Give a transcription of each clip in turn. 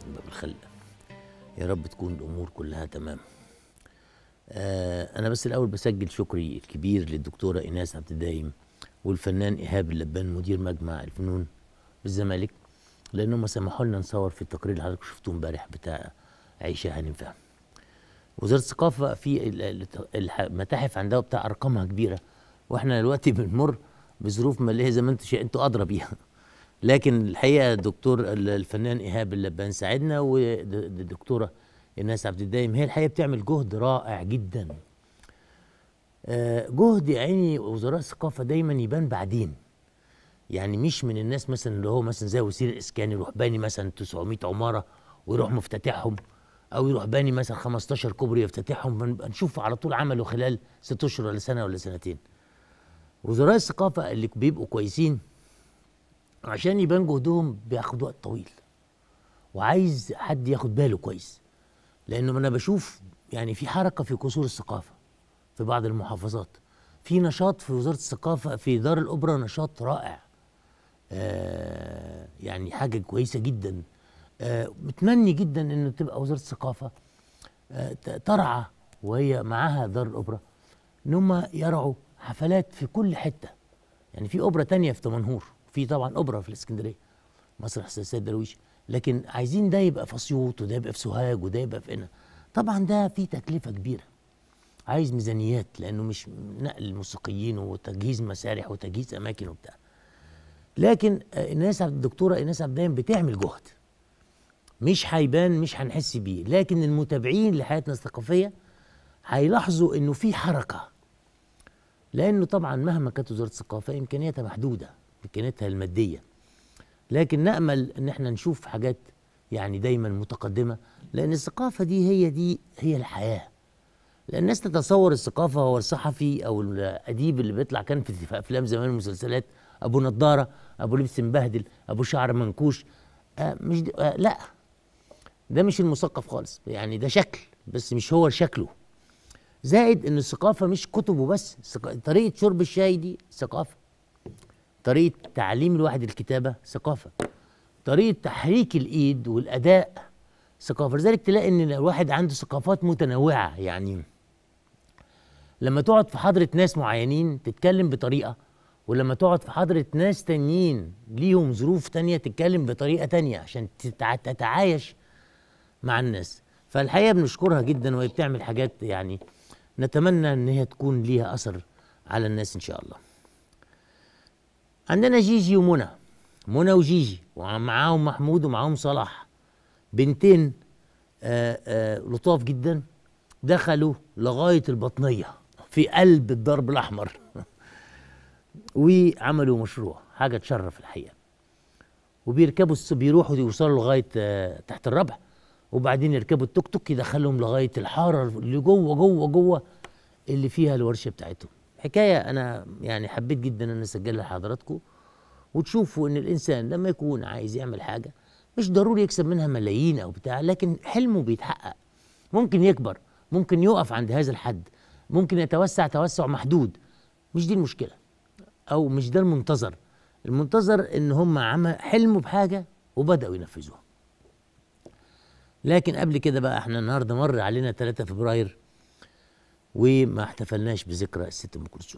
باب الخلق. يا رب تكون الامور كلها تمام. انا بس الاول بسجل شكري الكبير للدكتوره ايناس عبد الدايم والفنان ايهاب اللبان مدير مجمع الفنون بالزمالك، لانهم سمحوا لنا نصور في التقرير اللي حضرتك شفتوه امبارح بتاع عيشه هانم فهم. وزاره الثقافه في المتاحف عندها بتاع ارقامها كبيره، واحنا دلوقتي بنمر بظروف ماليه زي ما انتوا ادرى بيها. لكن الحقيقه الدكتور الفنان ايهاب اللبان ساعدنا، والدكتوره ايناس عبد الدايم هي الحقيقه بتعمل جهد رائع جدا. جهد يا عيني وزراء الثقافه دايما يبان بعدين، يعني مش من الناس مثلا اللي هو مثلا زي وزير الاسكان يروح باني مثلا 900 عماره ويروح مفتتحهم، او يروح باني مثلا 15 كوبري يفتتحهم، نشوف على طول عمله خلال 6 اشهر ولا سنه ولا سنتين. وزراء الثقافه اللي بيبقوا كويسين عشان يبان جهدهم بياخد وقت طويل، وعايز حد ياخد باله كويس، لانه انا بشوف يعني في حركه في قصور الثقافه في بعض المحافظات، في نشاط في وزاره الثقافه في دار الاوبرا، نشاط رائع، يعني حاجه كويسه جدا. متمني جدا انه تبقى وزاره الثقافه ترعى وهي معاها دار الاوبرا ان هم يرعوا حفلات في كل حته. يعني في اوبرا تانية في دمنهور، في طبعا اوبرا في الاسكندريه مسرح السيد درويش، لكن عايزين ده يبقى في اسيوط، وده يبقى في سوهاج، وده يبقى في هنا. طبعا ده فيه تكلفه كبيره، عايز ميزانيات، لانه مش نقل موسيقيين وتجهيز مسارح وتجهيز اماكن وبتاع. لكن الدكتوره ايناس عبد الدايم بتعمل جهد مش هيبان، مش هنحس بيه، لكن المتابعين لحياتنا الثقافيه هيلاحظوا انه في حركه، لانه طبعا مهما كانت وزاره الثقافه امكانياتها محدوده، امكانياتها الماديه، لكن نامل ان احنا نشوف حاجات يعني دايما متقدمه، لان الثقافه دي هي الحياه. لان الناس تتصور الثقافه هو الصحفي او الاديب اللي بيطلع كان في افلام زمان المسلسلات ابو نضاره، ابو لبس مبهدل، ابو شعر منكوش. مش لا، ده مش المثقف خالص، يعني ده شكل بس مش هو شكله. زائد ان الثقافه مش كتب وبس، طريقه شرب الشاي دي ثقافه، طريقه تعليم الواحد الكتابه ثقافه، طريقه تحريك الايد والاداء ثقافه. لذلك تلاقي ان الواحد عنده ثقافات متنوعه، يعني لما تقعد في حضره ناس معينين تتكلم بطريقه، ولما تقعد في حضره ناس تانيين ليهم ظروف تانيه تتكلم بطريقه تانيه عشان تتعايش مع الناس. فالحقيقه بنشكرها جدا، وهي بتعمل حاجات يعني نتمنى ان هي تكون ليها اثر على الناس ان شاء الله. عندنا جيجي ومنى، منى وجيجي، ومعاهم محمود ومعاهم صلاح، بنتين لطاف جدا، دخلوا لغايه البطنيه في قلب الضرب الاحمر وعملوا مشروع، حاجه تشرف الحقيقه. وبيركبوا بيروحوا يوصلوا لغايه تحت الربع، وبعدين يركبوا التوك توك يدخلهم لغايه الحاره اللي جوه جوه جوه اللي فيها الورشه بتاعتهم. حكايه انا يعني حبيت جدا ان اسجلها لحضراتكم، وتشوفوا ان الانسان لما يكون عايز يعمل حاجه مش ضروري يكسب منها ملايين او بتاع، لكن حلمه بيتحقق، ممكن يكبر، ممكن يقف عند هذا الحد، ممكن يتوسع توسع محدود. مش دي المشكله، او مش ده المنتظر. المنتظر ان هم حلموا بحاجه وبداوا ينفذوها. لكن قبل كده بقى احنا النهارده مر علينا 3 فبراير وما احتفلناش بذكرى الست ام كلثوم.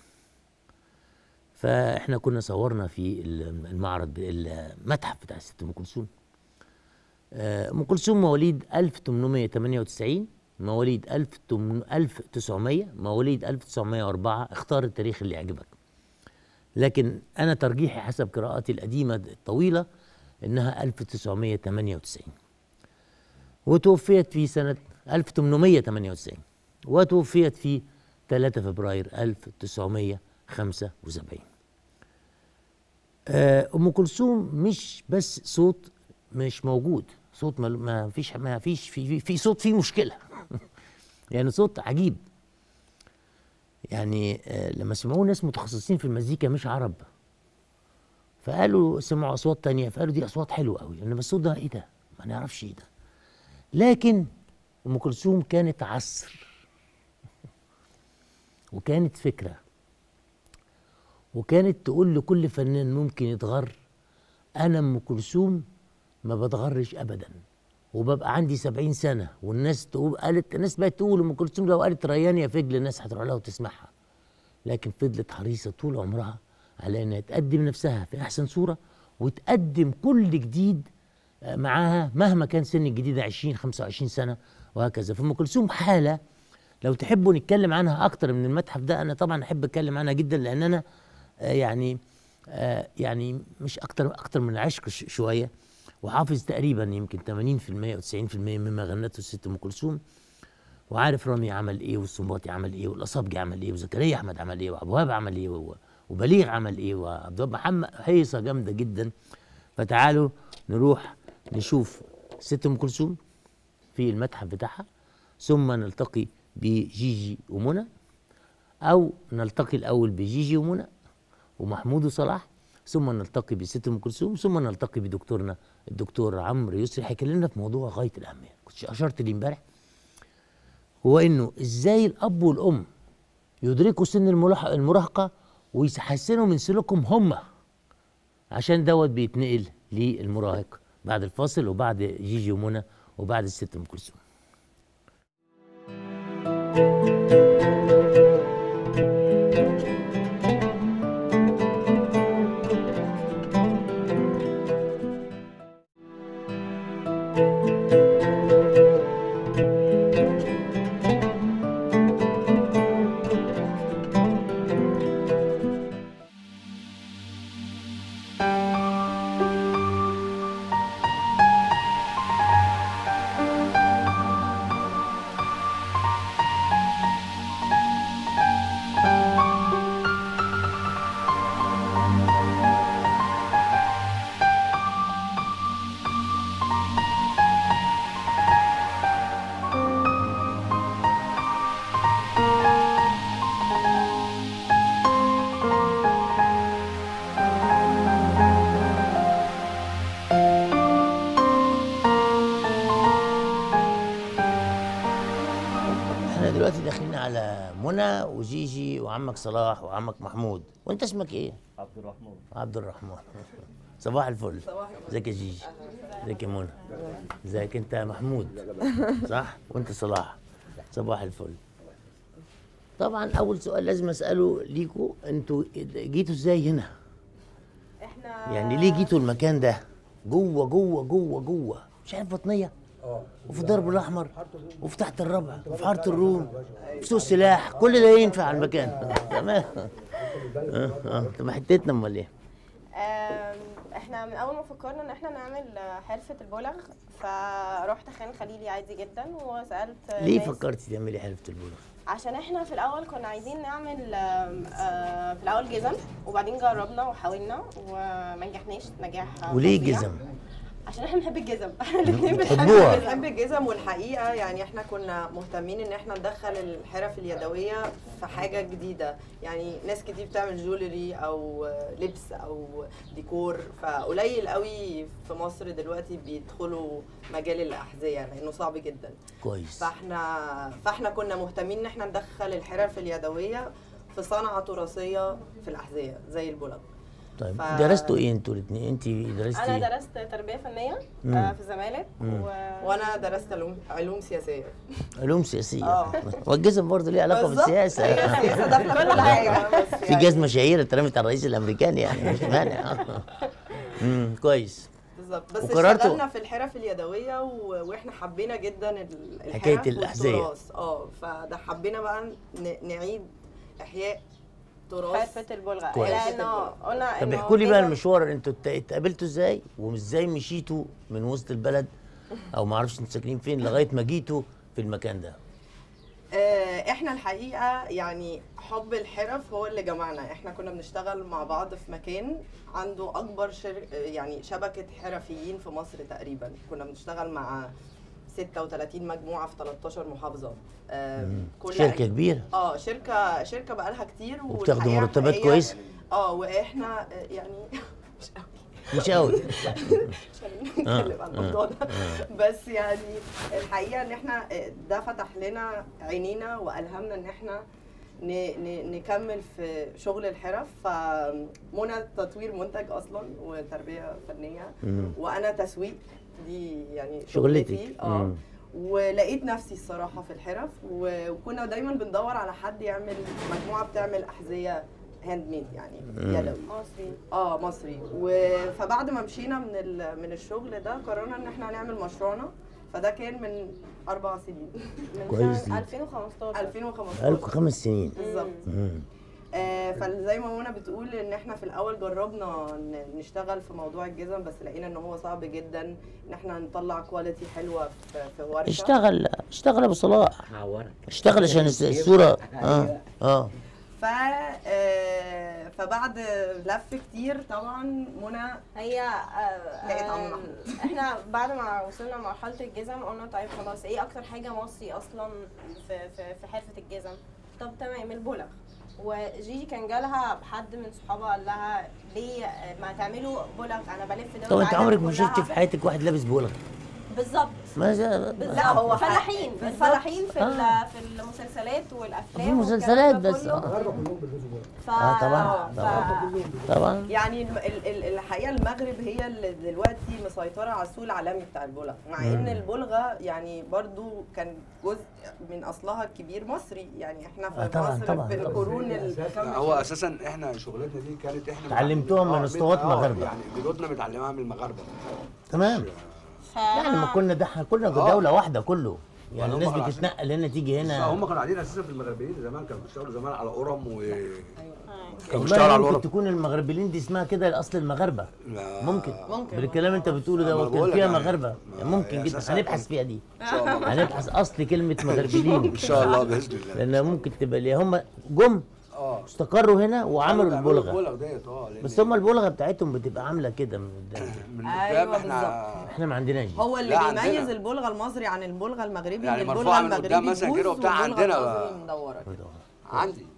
فاحنا كنا صورنا في المعرض المتحف بتاع الست ام كلثوم. ام كلثوم مواليد 1898، مواليد 1900، مواليد 1904، اختار التاريخ اللي يعجبك. لكن انا ترجيحي حسب قراءاتي القديمه الطويله انها 1998، وتوفيت في سنه 1898، وتوفيت في 3 فبراير 1975. ام كلثوم مش بس صوت مش موجود، صوت ما فيش في صوت فيه مشكله يعني صوت عجيب. يعني لما سمعوه ناس متخصصين في المزيكا مش عرب، فقالوا سمعوا اصوات تانية، فقالوا دي اصوات حلوه قوي، انما الصوت ده ايه ده؟ ما نعرفش ايه ده. لكن ام كلثوم كانت عصر، وكانت فكره، وكانت تقول لكل فنان ممكن يتغر: انا ام كلثوم ما بتغرش ابدا، وببقى عندي 70 سنه والناس تقول، الناس بقت تقول ام كلثوم لو قالت ريان يا فجل الناس هتروح لها وتسمعها، لكن فضلت حريصه طول عمرها على انها تقدم نفسها في احسن صوره وتقدم كل جديد معاها مهما كان سن الجديد 20 25 سنه وهكذا. فام كلثوم حاله لو تحبوا نتكلم عنها اكتر من المتحف ده، انا طبعا احب اتكلم عنها جدا، لان انا يعني مش اكتر من العشق شويه، وحافظ تقريبا يمكن 80% او 90% مما غنته الست ام كلثوم، وعارف رامي عمل ايه والسنباطي عمل ايه والاصابجي عمل ايه وزكريا احمد عمل ايه وعبد الوهاب عمل ايه وبليغ عمل ايه وعبد الوهاب محمد، هيصه جامده جدا. فتعالوا نروح نشوف ست ام كلثوم في المتحف بتاعها، ثم نلتقي بجيجي ومنى، او نلتقي الاول بجيجي ومنى ومحمود وصلاح، ثم نلتقي بست ام كلثوم، ثم نلتقي بدكتورنا الدكتور عمرو يسري هيكلمنا في موضوع غايه الاهميه كنت اشرت ليه امبارح، هو انه ازاي الاب والام يدركوا سن المراهقه ويحسنوا من سلوكهم هم، عشان دوت بيتنقل للمراهق بعد الفاصل وبعد جيجي ومنى وبعد الست ام كلثوم. دلوقتي داخلين على منى وجيجي وعمك صلاح وعمك محمود، وانت اسمك ايه؟ عبد الرحمن. عبد الرحمن. صباح الفل. ازيك يا جيجي؟ ازيك يا منى؟ ازيك انت يا محمود؟ صح؟ وانت صلاح؟ صباح الفل. طبعا اول سؤال لازم اساله ليكوا، انتوا جيتوا ازاي هنا؟ احنا يعني ليه جيتوا المكان ده؟ جوه جوه جوه جوه، مش عارف بطنيه؟ وفي الدرب الاحمر وفي تحت الربع وفي حاره الروم وفي سوق السلاح، كل ده ينفع على المكان. تمام. طب حتتنا امال ايه؟ احنا من اول ما فكرنا ان احنا نعمل حرفه البولغ، فرحت خان خليلي عادي جدا وسالت ليه فكرتي تعملي حرفه البولغ؟ عشان احنا في الاول كنا عايزين نعمل في الاول جزم، وبعدين جربنا وحاولنا وما نجحناش نجاح. وليه جزم؟ عشان احنا بنحب الجزم. الاثنين بنحب الجزم، والحقيقه يعني احنا كنا مهتمين ان احنا ندخل الحرف اليدويه في حاجه جديده، يعني ناس كتير بتعمل جولري او لبس او ديكور، فقليل قوي في مصر دلوقتي بيدخلوا مجال الاحذيه لانه صعب جدا. كويس. فاحنا كنا مهتمين ان احنا ندخل الحرف اليدويه في صنعه تراثيه في الاحذيه زي البولغ. طيب درستوا ايه انتوا الاثنين؟ انت درستي؟ انا درست تربيه فنيه في الزمالك وانا درست علوم سياسيه. علوم سياسيه. والجزم برضه ليه علاقه بالسياسه. هي السياسه داخله في كل حاجه. في جزمه شهيره اترمت على الرئيس الامريكاني، يعني مش مانع. كويس. بالظبط. بس اشتغلنا في الحرف اليدويه واحنا حبينا جدا حكايه الاحذيه. فده حبينا بقى نعيد احياء تراث حرفه البولغ. لانه قلنا طب احكوا لي بقى المشوار، انتوا اتقابلتوا ازاي وازاي مشيتوا من وسط البلد او ما اعرفش انتوا ساكنين فين لغايه ما جيتوا في المكان ده؟ احنا الحقيقه يعني حب الحرف هو اللي جمعنا. احنا كنا بنشتغل مع بعض في مكان عنده اكبر يعني شبكه حرفيين في مصر تقريبا. كنا بنشتغل مع 36 مجموعه في 13 محافظه. كل شركه كبيره. شركه بقى لها كتير وبتاخدوا مرتبات كويسه. واحنا يعني مش قوي مش هنتكلم عن الموضوع ده. بس يعني الحقيقه ان احنا ده فتح لنا عينينا والهمنا ان احنا نكمل في شغل الحرف. فمنى تطوير منتج اصلا وتربيه فنيه، وانا تسويق. دي يعني شغلتك. ولقيت نفسي الصراحه في الحرف، وكنا دايما بندور على حد يعمل مجموعه بتعمل احذيه هاند ميد يعني يدوي مصري. مصري. فبعد ما مشينا من الشغل ده قررنا ان احنا هنعمل مشروعنا، فده كان من 4 سنين. من كويس. سنة 2015. 2015 بقالكم 5 سنين بالظبط. فزي ما منى بتقول ان احنا في الاول جربنا نشتغل في موضوع الجزم، بس لقينا ان هو صعب جدا ان احنا نطلع كواليتي حلوه في ورشه. اشتغل ابو صلاح، اشتغل عشان الصوره. فبعد لف كتير طبعا منى هي لقيت عم محمود. احنا بعد ما وصلنا لمرحله الجزم قلنا طيب خلاص ايه اكتر حاجه مصري اصلا في حرفه الجزم؟ طب تمام البلغ. وجيجي كان جالها حد من صحابها قال لها ليه ما تعملوا بلغ، انا بلف دول. طب انت عمرك ما شفتي في حياتك واحد لابس بلغ؟ بالظبط. لا هو فلاحين الفلاحين في المسلسلات والافلام في المسلسلات بس. طبعا يعني الحقيقه المغرب هي اللي دلوقتي مسيطره على السوق العالمي بتاع البلغ، مع ان البلغه يعني برضو كان جزء من اصلها الكبير مصري، يعني احنا في مصر في القرون هو اساسا احنا شغلتنا دي كانت احنا اتعلمتوها من اسطوات مغاربه، يعني جدودنا متعلمها من المغاربه. تمام. يعني ما كنا دوله واحده كله، يعني الناس بتتنقل هنا تيجي هنا. هم كانوا قاعدين اساسا في المغربيين زمان، كانوا بيشتغلوا زمان على قرم كانوا بيشتغلوا على ممكن تكون المغربيين دي اسمها كده الاصل المغاربه. ممكن بالكلام انت بتقوله ده وكان فيها مغاربه، ممكن جدا. هنبحث فيها دي ان شاء الله، هنبحث اصل كلمه مغربيين ان شاء الله باذن الله، لانها ممكن تبقى اللي هم جم استقروا هنا وعملوا البلغه. بس هم البلغه بتاعتهم بتبقى عامله كده من قدام. ايوه احنا ما عندناش. هو اللي بيميز البلغه المصري عن البلغه المغربي يعني البلغه المغربي مثلا كده وبتاع عندنا مدوره عندي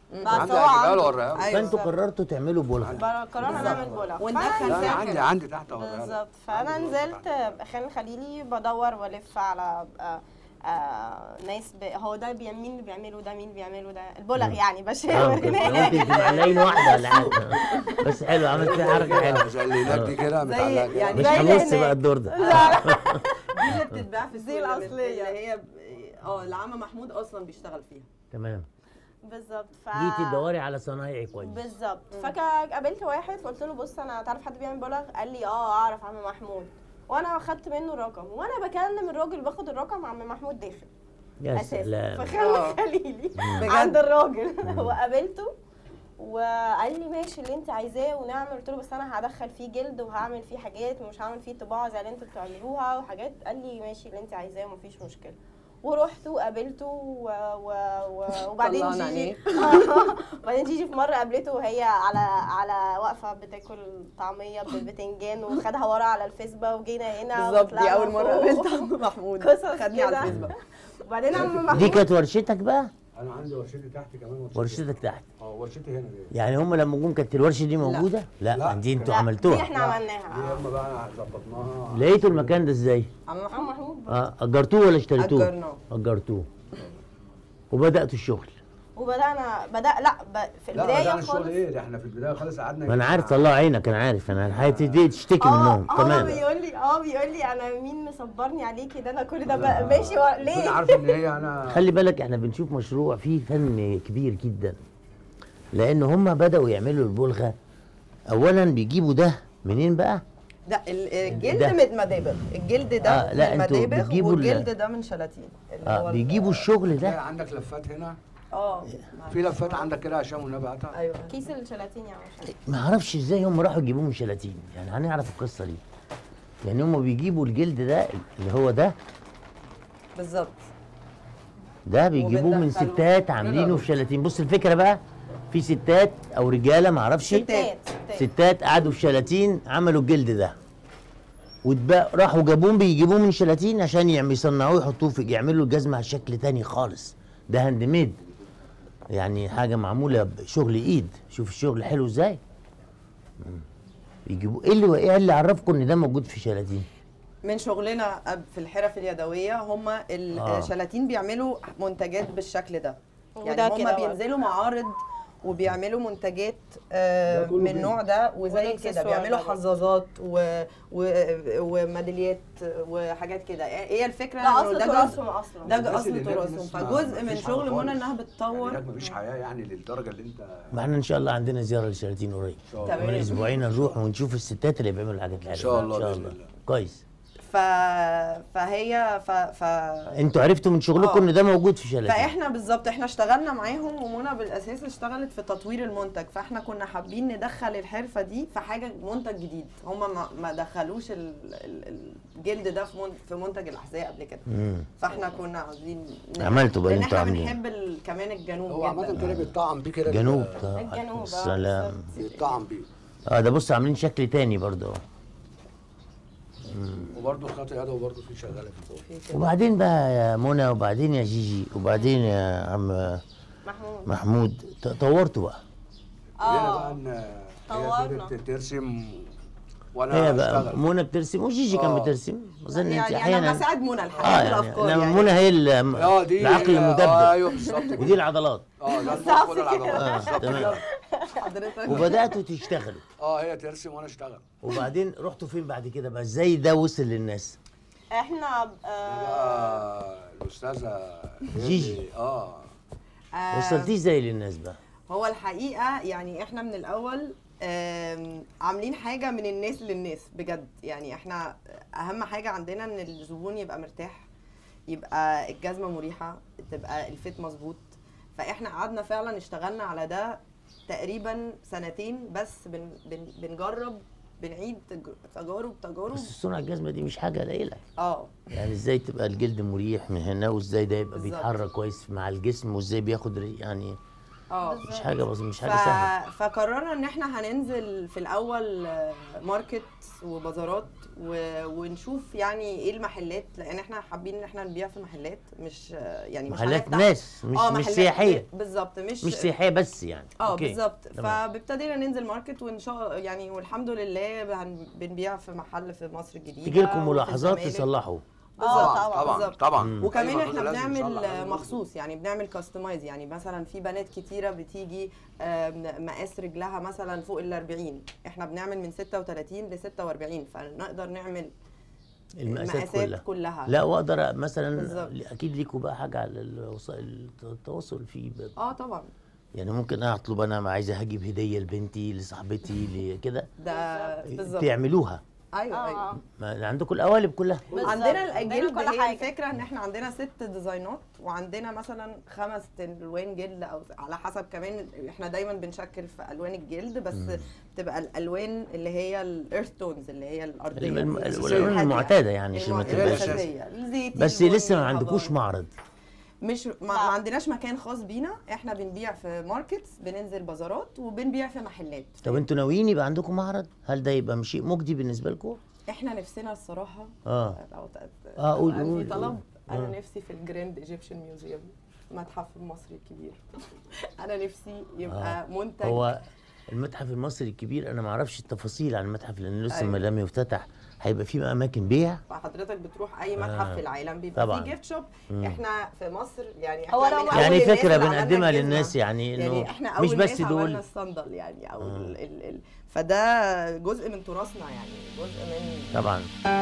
فانتوا قررتوا تعملوا بلغه. قررنا نعمل بلغه وندخل عندي تحت بالظبط. فانا نزلت خان خليلي بدور والف على ناس هو ده مين اللي بيعملوا ده، مين اللي بيعملوا ده البلغ يعني بشاور هناك. ممكن تبقى لاين واحده ولا حاجه، بس حلو عملت فيها حركه حلوه. زي اللي هناك دي كده متعلقه يعني مش هنص بقى الدور ده. دي اللي بتتباع في السوق الاصليه اللي هي اللي عم محمود اصلا بيشتغل فيها. تمام بالظبط. جيتي تدوري على صنايعي كويس. بالظبط. فقابلت واحد قلت له بص انا تعرف حد بيعمل بلغ؟ قال لي اعرف عم محمود، وانا خدت منه الرقم، وانا بكلم الراجل باخد الرقم عم محمود داخل يا سلام. فخان خليلي عند الراجل وقابلته وقال لي ماشي اللي انت عايزاه ونعمل. قلت له بس انا هدخل فيه جلد وهعمل فيه حاجات ومش هعمل فيه طباعه زي اللي انتوا بتعملوها وحاجات. قال لي ماشي اللي انت عايزاه ومفيش مشكله. ورحت وقابلته وبعدين جيجي وبعدين جيجي في مره قابلته وهي على واقفه بتاكل طعميه بالبتنجان وخدها ورا على الفيسبا وجينا هنا. بالظبط دي اول مره قابلت عم محمود خدني على الفيسبا. وبعدين عم محمود دي كانت ورشتك بقى؟ انا عندي ورشتي تحت كمان. ورشتك تحت؟ ورشتي هنا دي. يعني هم لما جم كانت الورشه دي موجوده؟ لا دي انتوا عملتوها. دي احنا عملناها. دي هم بقى ظبطناها. لقيتوا المكان ده ازاي؟ عم محمود اجرتوه ولا اشتريتوه؟ اجرتوه وبداتوا الشغل. في البدايه خالص. الشغل ايه ده؟ احنا في البدايه خالص قعدنا. ما انا عارف طلع عينك، انا عارف انا الحياه دي تشتكي منهم تمام. بيقول لي انا مين مصبرني عليكي ده، انا كل ده ماشي ليه؟ انا عارف ان هي انا خلي بالك احنا بنشوف مشروع فيه فن كبير جدا، لان هم بداوا يعملوا البلغه. اولا بيجيبوا ده منين بقى؟ ده الجلد من مدابغ، الجلد ده من مدابغ والجلد ده من شلاتين. بيجيبوا الشغل ده. عندك لفات هنا في لفات عندك كده عشان والنبي هاتها. ايوه كيس الشلاتين يا عم. ما اعرفش ازاي هم راحوا يجيبوه من شلاتين، يعني هنعرف القصه دي. يعني هم بيجيبوا الجلد ده اللي هو ده بالظبط، ده بيجيبوه من ستات عاملينه في شلاتين. بص الفكره بقى، في ستات او رجاله ما اعرفش، ستات قعدوا في شلاتين عملوا الجلد ده راحوا جابوه بيجيبوه من شلاتين عشان يصنعوه يحطوه في يعملوا الجزمه على شكل تاني خالص. ده هاند ميد، يعني حاجه معموله بشغل ايد. شوف الشغل حلو ازاي. يجيبوا ايه اللي عرفكم ان ده موجود في شلاتين؟ من شغلنا في الحرف اليدويه. هم الشلاتين بيعملوا منتجات بالشكل ده، يعني هم بينزلوا معارض وبيعملوا منتجات من النوع ده، وزي كده بيعملوا حظاظات وميداليات وحاجات كده. هي الفكره انه ده تراثهم اصلا، ده اصل تراثهم. فجزء من شغل منى انها بتطور. مفيش حياه يعني للدرجه اللي انت. ما احنا ان شاء الله عندنا زياره لشلاتين قريب، من اسبوعين نروح ونشوف الستات اللي بيعملوا الحاجات الحلوه ان شاء الله باذن الله. كويس. فهي انتوا عرفتوا من شغلكم ان ده موجود في شلاتين. فاحنا بالظبط احنا اشتغلنا معاهم، ومنى بالاساس اشتغلت في تطوير المنتج، فاحنا كنا حابين ندخل الحرفه دي في حاجه منتج جديد. هم ما دخلوش الجلد ده في منتج الاحذيه قبل كده. فاحنا كنا عاوزين عملتوا بقى انتوا عاملين. احنا بنحب كمان الجنوب هو عامه كده بيتطعم بيه كده. الجنوب السلام بيتطعم بيه. ده بص عاملين شكل تاني برضه. وبرضه خاطئ هذا وبرضه في شغاله في وبعدين بقى يا منى، وبعدين يا جيجي، وبعدين يا عم محمود طورتوا بقى. طورنا. ترسم وانا هي بقى منى بترسم وجيجي كان بترسم. اظن انت يعني انا بساعد منى الحقيقه في الافكار. يعني منى هي العقل المدبر. ايوه بالظبط. ودي العضلات. ده كل العضلات. تمام. حضرتك وبداتوا تشتغلوا. هي ترسم وانا اشتغل. وبعدين رحتوا فين بعد كده بقى؟ ازاي ده وصل للناس؟ احنا الاستاذه جيجي وصلتيه ازاي للناس بقى؟ هو الحقيقه يعني احنا من الاول عاملين حاجه من الناس للناس بجد. يعني احنا اهم حاجه عندنا ان الزبون يبقى مرتاح، يبقى الجزمه مريحه، تبقى الفيت مظبوط. فاحنا قعدنا فعلا اشتغلنا على ده تقريبا سنتين بس، بنجرب، بنعيد تجارب. بس صنع الجزمه دي مش حاجه قليله. يعني ازاي تبقى الجلد مريح من هنا، وازاي ده يبقى بيتحرك كويس مع الجسم، وازاي بياخد يعني مش حاجه بسيطه، مش حاجه سهله. فقررنا ان احنا هننزل في الاول ماركت وبازارات ونشوف يعني ايه المحلات، لان احنا حابين ان احنا نبيع في محلات، مش يعني محلات ناس مش سياحيه. بالظبط، مش سياحيه بس يعني. بالظبط. فابتدينا ننزل ماركت وان شاء يعني والحمد لله بنبيع في محل في مصر الجديده. تيجي لكم ملاحظات تصلحوا. طبعا. وكمان احنا بنعمل مخصوص، يعني بنعمل كاستمايز. يعني مثلا في بنات كتيره بتيجي مقاس رجلها مثلا فوق ال40، احنا بنعمل من 36 ل 46، فنقدر نعمل المقاسات كلها. لا واقدر مثلا بالزبط. اكيد ليكوا بقى حاجه على التواصل فيه طبعا. يعني ممكن اطلب انا عايزه هجيب هديه لبنتي لصاحبتي كده، ده بالظبط تعملوها. ايوه ما عندكم القوالب كلها. عندنا الجلد. هي الفكره ان احنا عندنا 6 ديزاينات، وعندنا مثلا 5 الوان جلد، او على حسب. كمان احنا دايما بنشكل في الوان الجلد، بس بتبقى الالوان اللي هي الارث تونز، اللي هي الارضيه، الالوان المعتاده يعني، عشان ما تبقاش. بس لسه ما عندكوش معرض؟ مش ما عندناش مكان خاص بينا. احنا بنبيع في ماركتس، بننزل بازارات، وبنبيع في محلات. طب انتوا ناويين يبقى عندكم معرض؟ هل ده يبقى شيء مجدي بالنسبه لكم؟ احنا نفسنا الصراحه قول في طلب. انا نفسي في الجراند ايجيبشن ميوزيوم، المتحف المصري الكبير. انا نفسي يبقى منتج. هو المتحف المصري الكبير انا ما اعرفش التفاصيل عن المتحف لان لسه ما لم يفتتح. هيبقى في اماكن بيع؟ فحضرتك بتروح اي متحف في العالم بيبقى فيه جيفت شوب. احنا في مصر يعني يعني فكره بنقدمها للناس، يعني انه احنا مش بس دول الصندل يعني او فده جزء من تراثنا، يعني جزء من طبعا.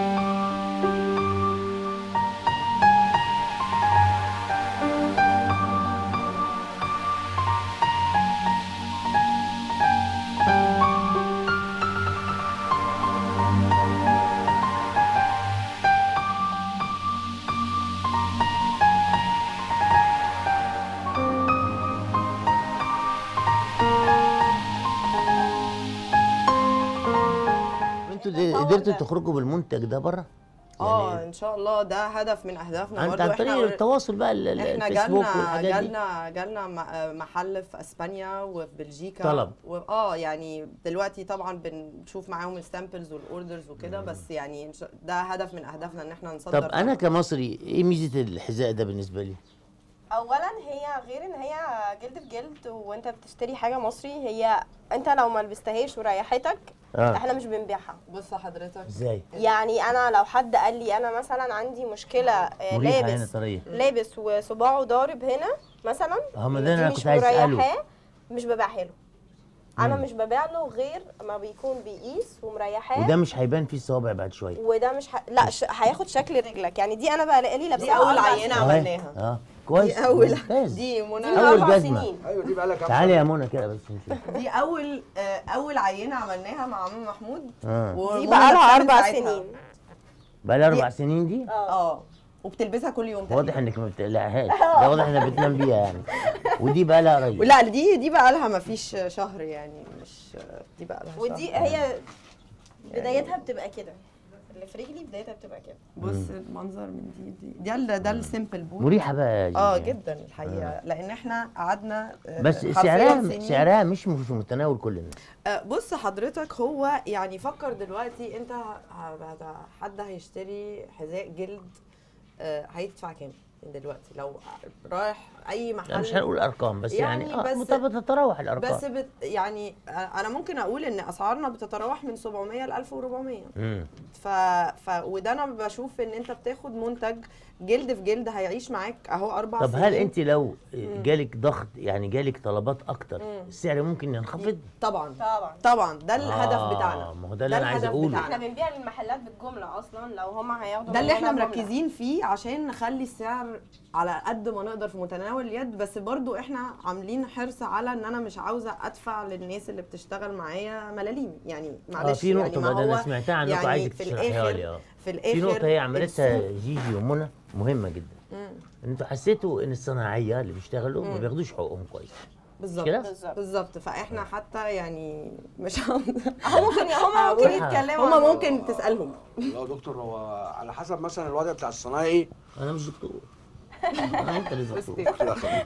قدرتوا تخرجوا بالمنتج ده بره؟ يعني ان شاء الله ده هدف من اهدافنا برضه. عن طريق التواصل بقى الفيسبوك والحاجات دي. جالنا محل في اسبانيا وفي بلجيكا طلب. يعني دلوقتي طبعا بنشوف معاهم السامبلز والاوردرز وكده، بس يعني ده هدف من اهدافنا ان احنا نصدر. طب انا كمصري ايه ميزه الحذاء ده بالنسبه لي؟ اولا هي غير ان هي جلد بجلد، وانت بتشتري حاجه مصري، هي انت لو ما لبستهاش وريحتك احنا مش بنبيعها. بص حضرتك ازاي؟ يعني انا لو حد قال لي انا مثلا عندي مشكله لابس وصباعه ضارب هنا مثلا، ما ده انا كنت عايز اساله. مش ببيعها له. انا مش ببيع له غير ما بيكون بيقيس ومريحاه. وده مش هيبان فيه الصوابع بعد شويه. وده مش لا هياخد شكل رجلك. يعني دي انا بقى لي لابسها. دي اول عينه عملناها. كويس. دي اول ممتاز. دي منى أول 4 جزمة. سنين. ايوه دي بقى لها كام تعالي يا منى كده بس نشوف. دي اول عينه عملناها مع عم محمود. دي بقى لها 4 ساعتها. سنين. بقى لها 4 سنين دي؟ وبتلبسها كل يوم واضح تقريباً. انك ما بتقلقهاش، ده واضح انها بتنام بيها يعني. ودي بقى لها قريب. لا دي بقى لها ما فيش شهر يعني، مش دي بقى لها ودي شهر. هي بدايتها بتبقى كده. اللي في رجلي بدايتها بتبقى كده. بص المنظر من ده السيمبل بوت. مريحه بقى يا جيجي. جدا الحقيقه. لان احنا قعدنا بس حرفياً سعرها مش في متناول كل الناس. بص حضرتك، هو يعني فكر دلوقتي انت حد هيشتري حذاء جلد هيدفع كام دلوقتي لو رايح اي محل؟ مش هنقول ارقام بس يعني بتتراوح الارقام. بس يعني انا ممكن اقول ان اسعارنا بتتراوح من 700 ل 1400. وده انا بشوف ان انت بتاخد منتج جلد في جلد هيعيش معاك اهو 4 سنين. طب هل انت لو جالك ضغط يعني جالك طلبات اكتر السعر ممكن ينخفض؟ طبعا ده الهدف بتاعنا. ما هو ده اللي انا عايز اقوله. احنا بنبيع للمحلات بالجمله اصلا لو هم هياخدوا. ده اللي احنا مركزين فيه عشان نخلي السعر على قد ما نقدر في متناول اليد. بس برضو احنا عاملين حرص على ان انا مش عاوزه ادفع للناس اللي بتشتغل معايا ملاليم يعني. معلش في نقطه يعني بقى انا سمعتها عنكم يعني عايزك تشرحيها لي. في الاخر في نقطه هي عملتها جيجي ومنى مهمه جدا. ان انتوا حسيتوا ان الصناعيه اللي بيشتغلوا ما بياخدوش حقوقهم كويس. بالظبط. فاحنا حتى يعني مش هم ممكن يتكلموا. هم ممكن تسالهم. يا دكتور هو على حسب مثلا الوضع بتاع الصنايعي. انا مش دكتور. انت اللي دكتور.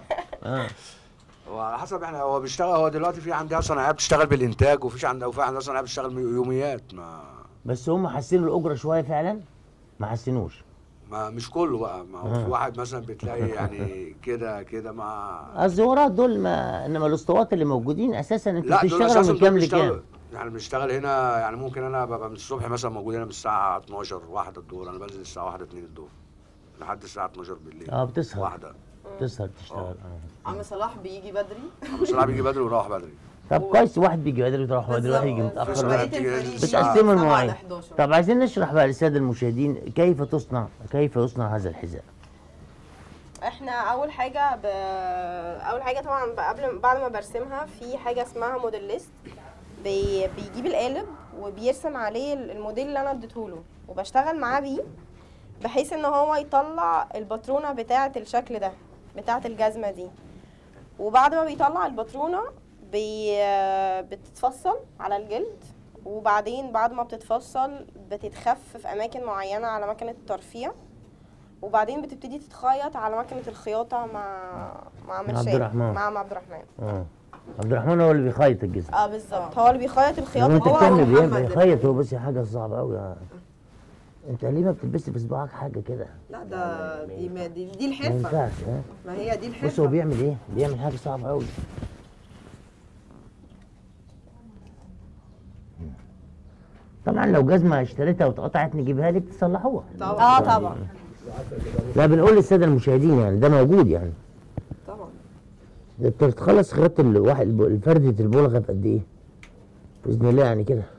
هو على حسب احنا هو بيشتغل. هو دلوقتي في عندها صناعيه بتشتغل بالانتاج وفي عندها صناعيه بتشتغل يوميات. بس هم حسنوا الاجره شويه فعلا؟ ما حسنوش. ما مش كله بقى. ما هو في واحد مثلا بتلاقي يعني كده مع الزوارات دول. ما انما الاسطوات اللي موجودين اساسا انت لا بتشتغلوا من كام لكام؟ يعني بنشتغل هنا يعني ممكن انا ببقى من الصبح مثلا موجود هنا من الساعه 12 1 الظهر. انا بنزل الساعه 1 2 الظهر لحد الساعه 12 بالليل. بتسهر. واحده بتسهر تشتغل. عم صلاح بيجي بدري. عم صلاح بيجي بدري ويروح بدري. طب كويس. واحد بيجي بدري ويروح بدري، واحد يجي متاخر. بتقسموا المواعيد. طب عايزين نشرح بقى للساده المشاهدين كيف يصنع هذا الحذاء. احنا اول حاجه طبعا بعد ما برسمها في حاجه اسمها موديلست. بيجيب القالب وبيرسم عليه الموديل اللي انا اديتهوله وبشتغل معاه بيه بحيث ان هو يطلع الباترونه بتاعه الشكل ده بتاعه الجزمه دي. وبعد ما بيطلع الباترونه بتتفصل على الجلد. وبعدين بعد ما بتتفصل بتتخف في اماكن معينه على مكنه الترفيع. وبعدين بتبتدي تتخيط على مكنه الخياطه مع عبد الرحمن. مع عبد الرحمن. عبد الرحمن هو اللي بيخيط الجسم. بالظبط. هو اللي بيخيط الخياطه. انت بتعمل بيخيط هو. بس حاجه صعبه قوي يعني. انت ليه ما بتلبسي بصباعك حاجه كده؟ لا ده دي الحرفه. ما ينفعش. ما هي دي الحرفه. بص هو بيعمل ايه؟ بيعمل حاجه صعبه قوي. طبعا لو جزمه اشتريتها واتقطعت نجيبها لك تصلحوها. طبعا. لا بنقول للساده المشاهدين يعني ده موجود يعني. طبعا. انت بتخلص خياطه الفردة البلغه بقد ايه؟ باذن الله يعني كده.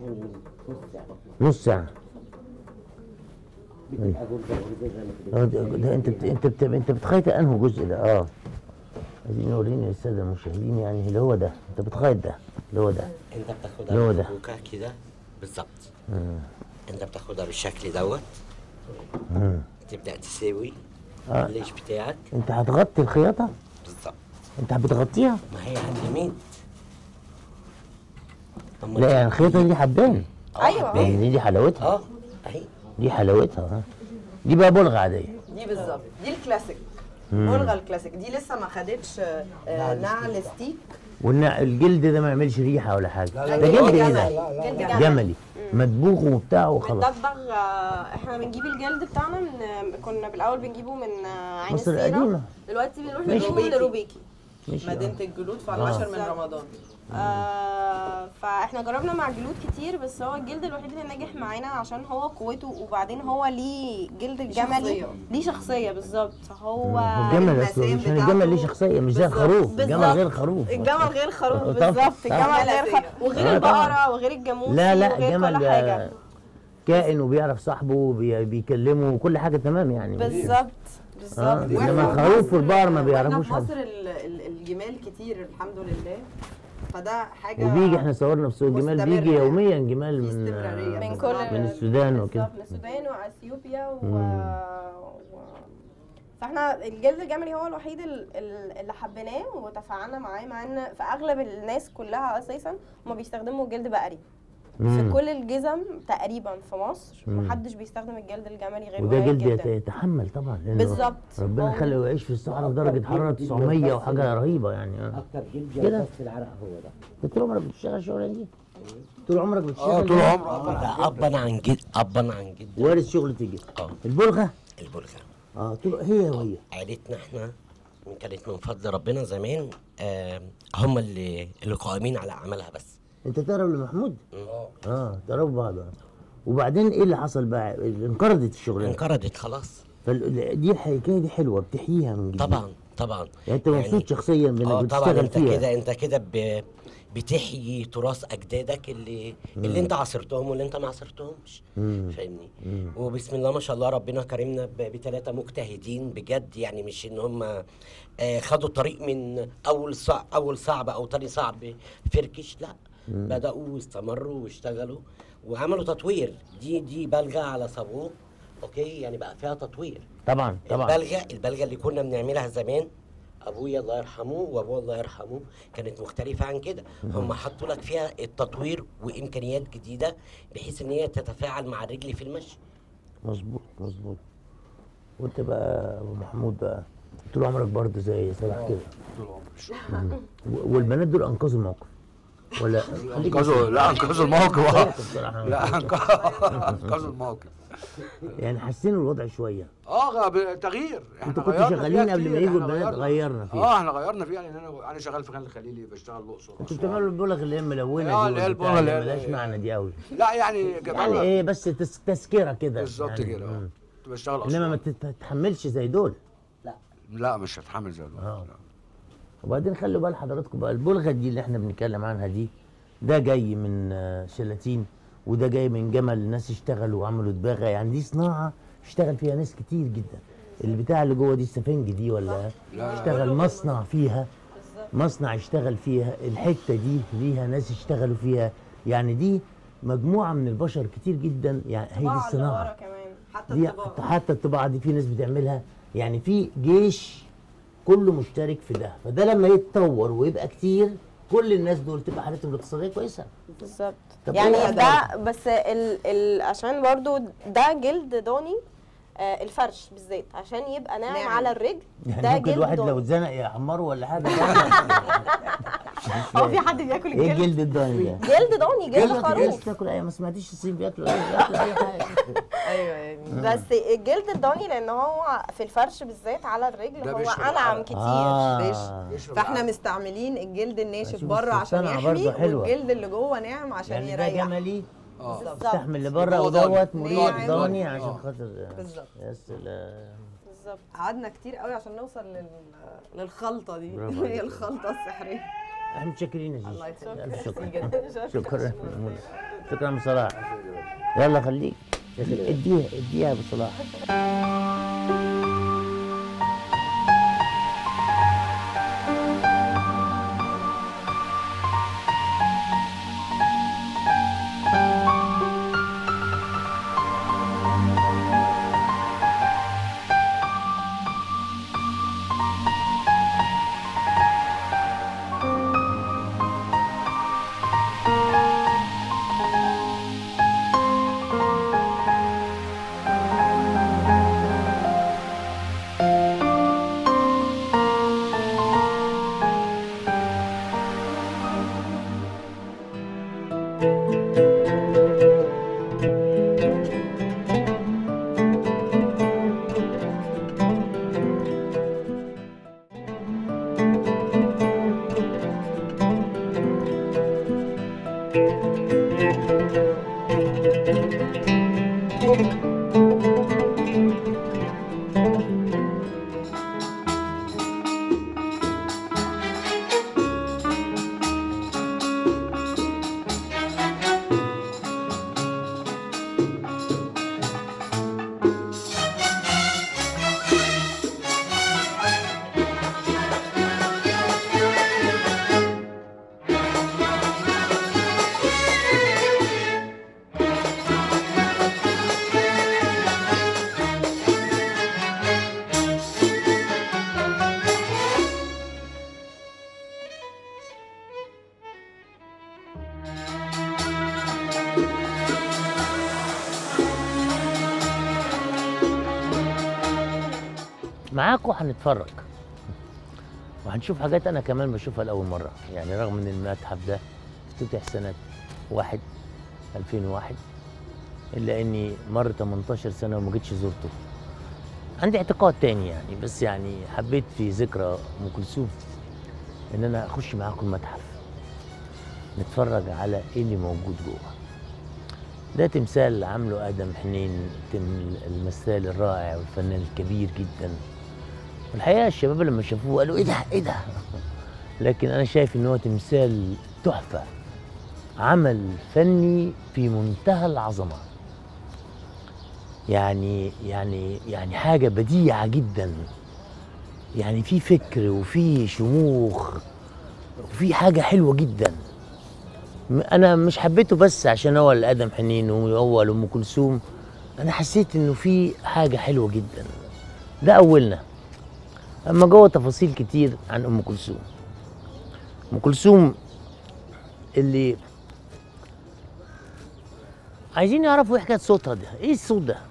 نص ساعه. ده انت بتخيط انه جزء ده. عايزين نوريني للساده المشاهدين يعني اللي هو ده. انت بتخيط ده اللي هو ده. انت بتاخدها بفوكه كده بالظبط. انت بتاخدها بالشكل دوت. تبدا تساوي الليش بتاعك. انت هتغطي الخياطه بالظبط. انت بتغطيها؟ ما هي على اليمين. لا يعني الخياطه دي حبان. ايوه دي حلاوتها. اهي دي حلاوتها. دي بقى بلغه عاديه. دي بالظبط. دي الكلاسيك. بلغه الكلاسيك دي لسه ما خدتش نعل ستيك. الجلد ده ما يعملش ريحه ولا حاجه. ده جلد ايه ده؟ جملي مدبوغ وبتاع وخلاص. متدبغ. احنا بنجيب الجلد بتاعنا كنا بالاول بنجيبه من عين مصر السيرة. القديمه. دلوقتي بنروح نجيبه من روبيكي. مدينه الجلود في 11 من رمضان. فاحنا جربنا مع جلود كتير، بس هو الجلد الوحيد اللي نجح معانا عشان هو قوته، وبعدين هو ليه جلد الجملي ليه شخصيه بالظبط. هو الجمل عشان الجمل ليه شخصيه مش زي الخروف. الجمل غير الخروف. الجمل غير الخروف بالظبط. الجمل غير الخروف وغير البقره وغير الجاموس. لا الجمل كائن وبيعرف صاحبه وبيكلمه وكل حاجه تمام يعني. بالظبط. انما الخروف والبقر ما بيعرفوش حاجه. في مصر الجمال كتير الحمد لله، فده حاجه. وبيجي احنا صورنا في سوق الجمال، بيجي يوميا جمال من كل من السودان وكده، من السودان واثيوبيا فاحنا الجلد الجملي هو الوحيد اللي حبيناه وتفاعلنا معاه، مع ان في اغلب الناس كلها اساسا هم بيستخدموا جلد بقري. في كل الجزم تقريبا في مصر محدش بيستخدم الجلد الجملي غير وده جلد يتحمل طبعا، بالظبط. ربنا خلقه يعيش في الصحراء في درجه حراره 900 وحاجه رهيبه يعني. اكتر جلد يرخص في العرق هو ده. طول عمرك بتشتغل الشغلانه دي؟ طول عمرك بتشتغل؟ طول عمرك. ده ابا عن جد، ابا عن جد. وارث شغل تيجي. البلغه طول هي عيلتنا احنا كانت من فضل ربنا زمان هم اللي قائمين على اعمالها. بس انت تقرب لمحمود؟ تقربوا بعض. وبعدين ايه اللي حصل بقى؟ انقرضت الشغلانه. انقرضت خلاص. دي الحكايه دي حلوه، بتحييها من جديد. طبعا يعني انت مبسوط شخصيا بانك بتشتغل فيها. انت كده بتحيي تراث اجدادك اللي انت عاصرتهم واللي انت ما عاصرتهمش، فاهمني؟ وبسم الله ما شاء الله ربنا كرمنا بثلاثه مجتهدين بجد، يعني مش ان هم خدوا الطريق من اول صعب او تاني صعب فركش، لا بداوا واستمروا واشتغلوا وعملوا تطوير. دي بلغه على صابون، اوكي، يعني بقى فيها تطوير. طبعا البلغه اللي كنا بنعملها زمان ابويا الله يرحمه وابوه الله يرحمه كانت مختلفه عن كده. هم حطوا لك فيها التطوير وامكانيات جديده بحيث ان هي تتفاعل مع الرجل في المشي. مظبوط. وانت بقى ابو محمود بقى طول عمرك برضه زي صلاح كده؟ طول عمري. والبنات دول انقذوا الموقف ولا انقذوا الموقف؟ لا انقذوا الموقف. يعني حسينوا الوضع شويه. تغيير. انتوا كنتوا شغالين قبل ما يجوا البنات؟ غيرنا فيها. احنا غيرنا فيها، لان انا شغال في خان الخليلي، بشتغل الاقصر. انتوا بتعملوا البلغ اللي هي ملونه دي؟ اللي هي البلغه اللي مالهاش معنى دي قوي. لا يعني ايه بس تذكره كده بالظبط يعني. كده. كنت بشتغل انما ما تتحملش زي دول. لا مش هتحمل زي دول. وبعدين خلوا بال حضراتكم بقى، البلغه دي اللي احنا بنتكلم عنها دي، ده جاي من شلاتين، وده جاي من جمل. ناس اشتغلوا وعملوا دباغه، يعني دي صناعه اشتغل فيها ناس كتير جدا. البتاع اللي جوه دي السفنج دي ولا اشتغل مصنع فيها، مصنع اشتغل فيها. الحته دي ليها ناس اشتغلوا فيها، يعني دي مجموعه من البشر كتير جدا. يعني هي دي الصناعه. حتى الطباعه دي في ناس بتعملها، يعني في جيش كله مشترك في ده. فده لما يتطور ويبقى كتير، كل الناس دول تبقى حالتهم الاقتصاديه كويسه. بالظبط. يعني ده بس عشان برضو ده جلد ضاني، الفرش بالذات عشان يبقى ناعم على الرجل. يعني ده ممكن الواحد لو اتزنق يحمره ولا حاجه. هو في حد بياكل الجلد؟ ايه الجلد الضاني ده؟ جلد ضاني، جلد خروف. تاكل ايه؟ ما سمعتيش الصين بياكلوا اي حاجه. ايوه يعني. بس الجلد الضاني لان هو في الفرش بالذات على الرجل هو انعم كتير. فاحنا مستعملين الجلد الناشف بره عشان يحمي، والجلد اللي جوه ناعم عشان يريح. يعني ده جملي استحمل اللي بره ودوت مريح ضاني عشان خاطر. بالظبط. يا سلام. بالظبط. قعدنا كتير قوي عشان نوصل للخلطه دي. هي الخلطه السحريه. احنا متشكرين يا جيجي. الله يسلمك. شكرا. شكرا ابو صلاح. يلا خليك اديها يا ابو صلاح. معاكم هنتفرج وهنشوف حاجات انا كمان بشوفها لاول مره، يعني رغم ان المتحف ده افتتح سنه 2001 الا اني مر 18 سنه وما جيتش زرته. عندي اعتقاد تاني يعني، بس يعني حبيت في ذكرى ام كلثوم ان انا اخش معاكم المتحف نتفرج على ايه اللي موجود جوه. ده تمثال عامله ادم حنين، المثال الرائع والفنان الكبير جدا. والحقيقه الشباب لما شافوه قالوا ايه ده ايه ده لكن انا شايف ان هو تمثال تحفه، عمل فني في منتهى العظمه. يعني حاجه بديعه جدا، يعني في فكر وفي شموخ وفي حاجه حلوه جدا. انا مش حبيته بس عشان هو لادم حنين وهو لام كلثوم، انا حسيت انه في حاجه حلوه جدا. ده اولنا. اما جوه تفاصيل كتير عن ام كلثوم. ام كلثوم اللي عايزين يعرفوا ايه حكايه صوتها ده، ايه الصوت ده؟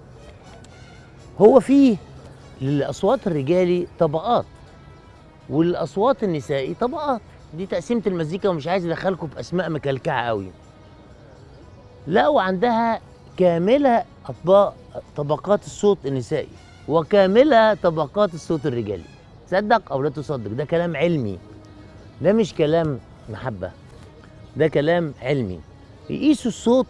هو فيه للاصوات الرجالي طبقات وللاصوات النسائي طبقات، دي تقسيمه المزيكا، ومش عايز ادخلكم في اسماء مكلكعه قوي. لا، وعندها كامله اطباق طبقات الصوت النسائي وكامله طبقات الصوت الرجالي. صدق او لا تصدق، ده كلام علمي، ده مش كلام محبه، ده كلام علمي. يقيسوا الصوت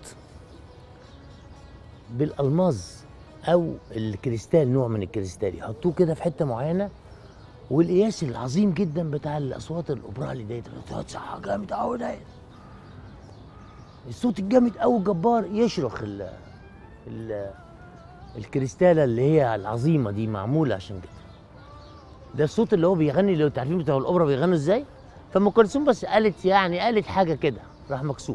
بالالماظ او الكريستال، نوع من الكريستال يحطوه كده في حته معينه، والقياس العظيم جدا بتاع الاصوات الاوبرالي ديت صح جامد قوي ده، الصوت الجامد قوي الجبار يشرخ الكريستاله اللي هي العظيمه دي معموله عشان كده. ده الصوت اللي هو بيغني، اللي عارفين بتوع الاوبرا بيغنوا ازاي. فام كلثوم بس قالت حاجه كده راح مكسور.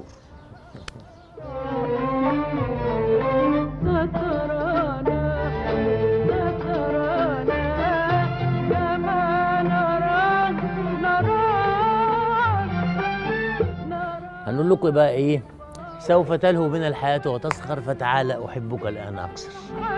هنقول لكم بقى ايه؟ سوف تلهو بنا الحياة وتسخر، فتعالى أحبك الآن أكثر.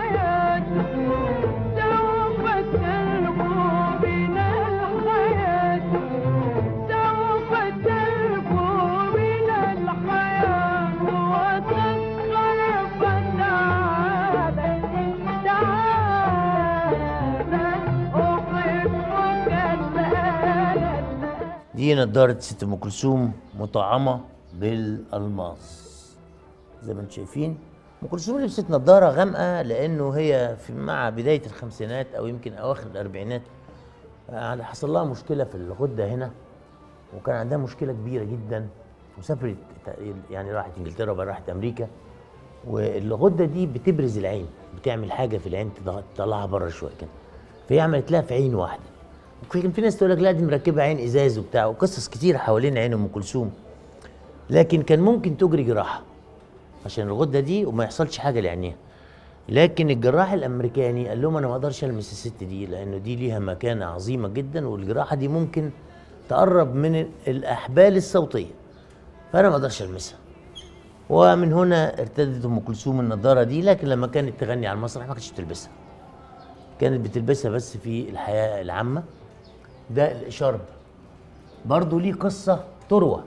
دي نضارة ست أم كلثوم مطعمة بالألماس زي ما انتم شايفين. ام كلثوم لبست نضاره غامقه لانه هي مع بدايه الخمسينات او يمكن اواخر الاربعينات حصل لها مشكله في الغده هنا، وكان عندها مشكله كبيره جدا، وسافرت يعني راحت انجلترا وبعدين راحت امريكا. والغده دي بتبرز العين، بتعمل حاجه في العين تطلعها بره شويه كده، فهي عملت لها في عين واحده. كان في ناس تقول لك لا دي مركبه عين ازاز وبتاع، وقصص كتير حوالين عين ام كلثوم، لكن كان ممكن تجري جراحه عشان الغده دي وما يحصلش حاجه لعينيها. لكن الجراح الامريكاني قال لهم انا ما اقدرش المس الست دي لانه دي ليها مكانه عظيمه جدا، والجراحه دي ممكن تقرب من الاحبال الصوتيه، فانا ما اقدرش المسها. ومن هنا ارتدت ام كلثوم النضاره دي، لكن لما كانت تغني على المسرح ما كانتش بتلبسها، كانت بتلبسها بس في الحياه العامه. ده الاشارب برضه ليه قصه تروى،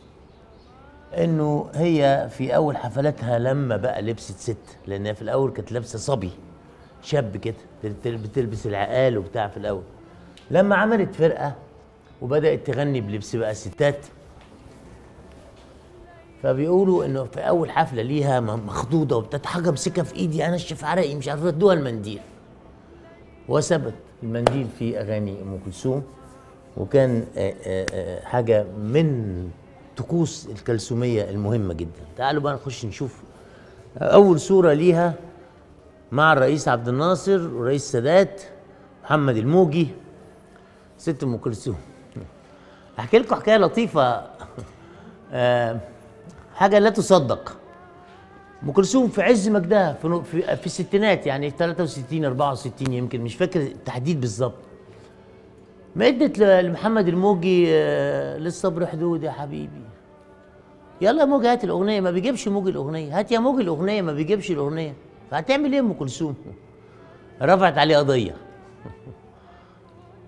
انه هي في اول حفلاتها لما بقى لبست ست، لانها في الاول كانت لابسه صبي شاب كده بتلبس العقال وبتاع في الاول، لما عملت فرقه وبدات تغني بلبس بقى ستات، فبيقولوا انه في اول حفله ليها مخضوضه وبتاع، حاجه امسكها في ايدي انشف عرقي مش عارفه، ادوها المنديل، وثبت المنديل في اغاني ام كلثوم، وكان حاجه من طقوس الكلثوميه المهمه جدا. تعالوا بقى نخش نشوف اول صوره ليها مع الرئيس عبد الناصر والرئيس السادات محمد الموجي، ست ام كلثوم. احكي لكم حكايه لطيفه حاجه لا تصدق. ام كلثوم في عز مجدها في الستينات، يعني 63 64 يمكن، مش فاكر التحديد بالظبط، ما ادت لمحمد الموجي للصبر حدود يا حبيبي، يلا يا موجي هات الاغنيه، ما بيجيبش موجي الاغنيه، هات يا موجي الاغنيه، ما بيجيبش الاغنيه، فهتعمل ايه ام كلثوم؟ رفعت عليه قضيه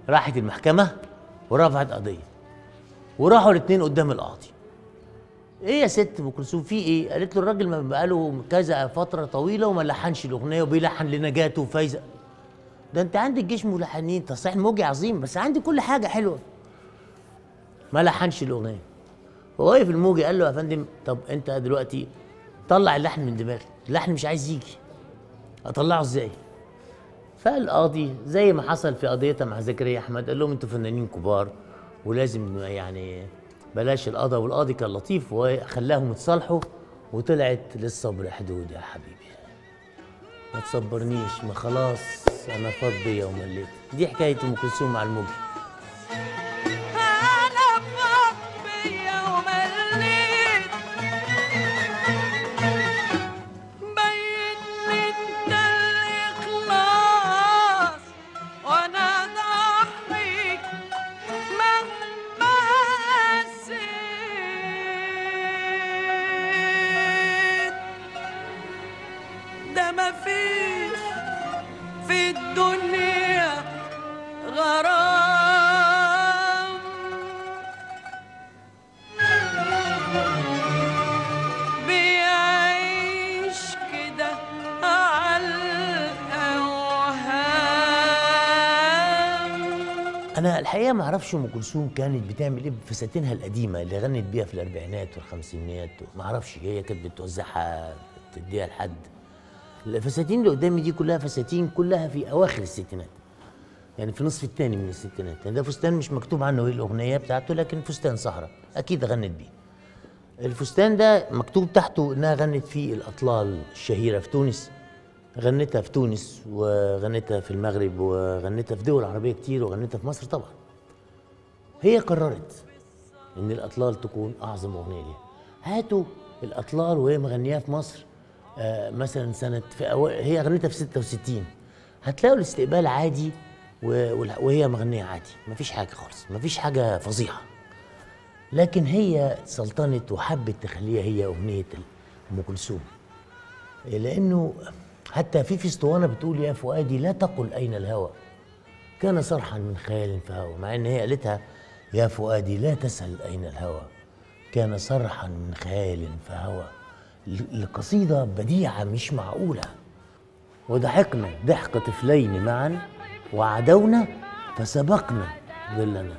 راحت المحكمه ورفعت قضيه، وراحوا الاثنين قدام القاضي. ايه يا ست ام كلثوم في ايه؟ قالت له الراجل ما بقاله كذا فتره طويله وما لحنش الاغنيه وبيلحن لنجاة وفايزه. ده انت عندك جيش ملحنين، تصحيح موجي عظيم بس عندي كل حاجه حلوه. ما لحنش الاغنيه. فوقف الموجي قال له يا فندم طب انت دلوقتي طلع اللحن من دماغي، اللحن مش عايز يجي. اطلعه ازاي؟ فالقاضي زي ما حصل في قضيتها مع زكريا احمد قال لهم انتوا فنانين كبار ولازم يعني بلاش القضاء، والقاضي كان لطيف وخلاهم يتصالحوا وطلعت للصبر حدود يا حبيبي. ما تصبرنيش، ما خلاص انا فاض بيا ومليت. دي حكايه ام كلثوم مع الموجي. انا فاض بيا ومليت، بين انت الاخلاص وانا ضحيك مهما قسيت. ده مفيش في الدنيا غرام بيعيش كده عالأوهام. انا الحقيقه ما اعرفش ام كلثوم كانت بتعمل ايه بفساتينها القديمه اللي غنت بيها في الاربعينات والخمسينات، ما اعرفش هي كانت بتوزعها تديها لحد. الفساتين اللي قدامي دي كلها فساتين كلها في اواخر الستينات، يعني في النصف الثاني من الستينات. يعني ده فستان مش مكتوب عنه ايه الاغنيه بتاعته، لكن فستان سهره اكيد غنت بيه. الفستان ده مكتوب تحته انها غنت فيه الاطلال الشهيره في تونس، غنتها في تونس وغنتها في المغرب وغنتها في دول عربيه كتير وغنتها في مصر طبعا. هي قررت ان الاطلال تكون اعظم اغنيه ليها. هاتوا الاطلال وهي مغنياها في مصر مثلا سنه هي غنتها في 66، هتلاقوا الاستقبال عادي وهي مغنيه عادي، مفيش حاجه خالص، مفيش حاجه فظيعه. لكن هي سلطنت وحبت تخليها هي اغنيه ام كلثوم، لانه حتى في اسطوانه بتقول يا فؤادي لا تقل اين الهوى كان صرحا من خيال فهوى، مع ان هي قالتها يا فؤادي لا تسأل اين الهوى كان صرحا من خيال فهوى. القصيده بديعه مش معقوله. وضحكنا ضحك طفلين معا وعدونا فسبقنا ظلنا.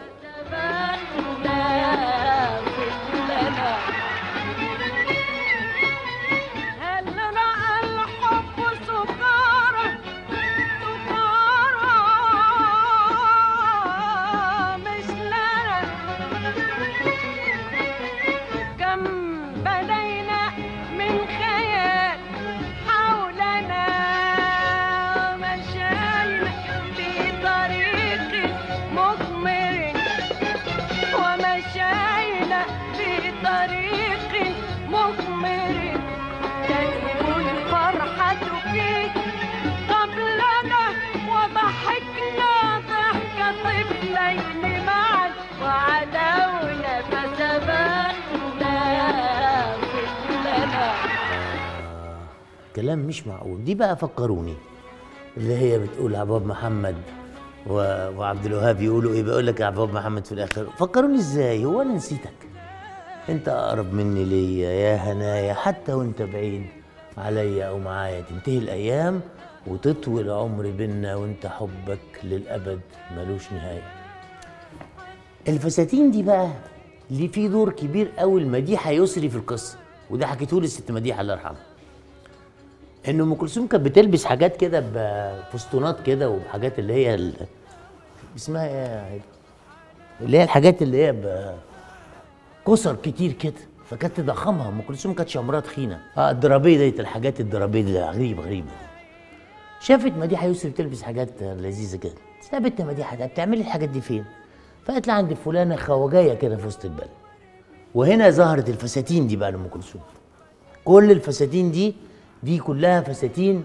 كلام مش معقول. دي بقى فكروني اللي هي بتقول عباب محمد وعبد الوهاب يقولوا ايه، بيقول لك يا عباب محمد في الاخر فكروني ازاي، هو انا نسيتك؟ انت اقرب مني ليا يا هنايا حتى وانت بعيد عليا او معايا تنتهي الايام وتطوي العمر بينا وانت حبك للابد ملوش نهايه. الفساتين دي بقى اللي فيه دور كبير قوي المديحه يسري في القصه، وده حكيته لي الست مديحه الله يرحمها. ان ام كلثوم كانت بتلبس حاجات كده بفستونات كده وحاجات اللي هي اسمها ايه، اللي هي الحاجات اللي هي كسر كتير كده، فكانت تضخمها. ام كلثوم كانت عمرها تخينه. الدرابيه ديت الحاجات الدرابيه دي غريبه. شافت مديحه يوسف بتلبس حاجات لذيذه كده، يا بنت مديحه ده بتعملي الحاجات دي فين؟ فقالت لها عند فلانه خواجايه كده في وسط البلد. وهنا ظهرت الفساتين دي بقى لام كلثوم. كل الفساتين دي كلها فساتين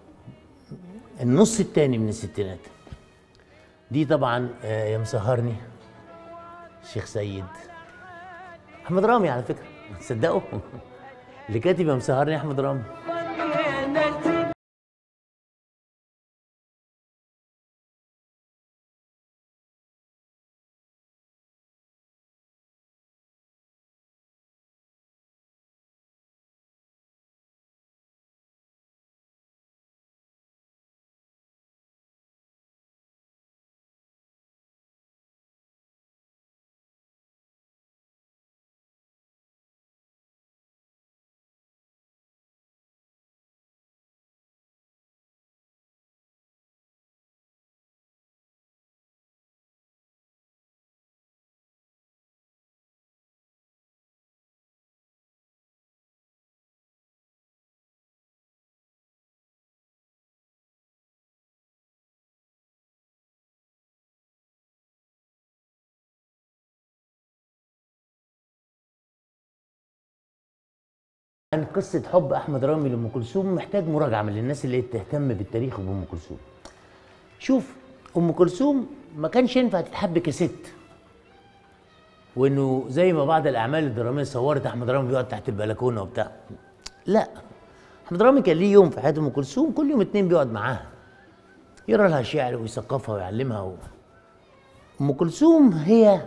النص الثاني من الستينات. دي طبعا يا مسهرني الشيخ سيد احمد رامي، على فكره تصدقوا اللي كاتب يا مسهرني احمد رامي. عن قصة حب أحمد رامي لأم كلثوم محتاج مراجعة من الناس اللي تهتم بالتاريخ بأم كلثوم. شوف، أم كلثوم ما كانش ينفع تتحب كست، وإنه زي ما بعض الأعمال الدرامية صورت أحمد رامي بيقعد تحت البلكونة وبتاع. لا، أحمد رامي كان ليه يوم في حياة أم كلثوم كل يوم اتنين بيقعد معاها يقرا لها شعر ويثقفها ويعلمها. أم كلثوم هي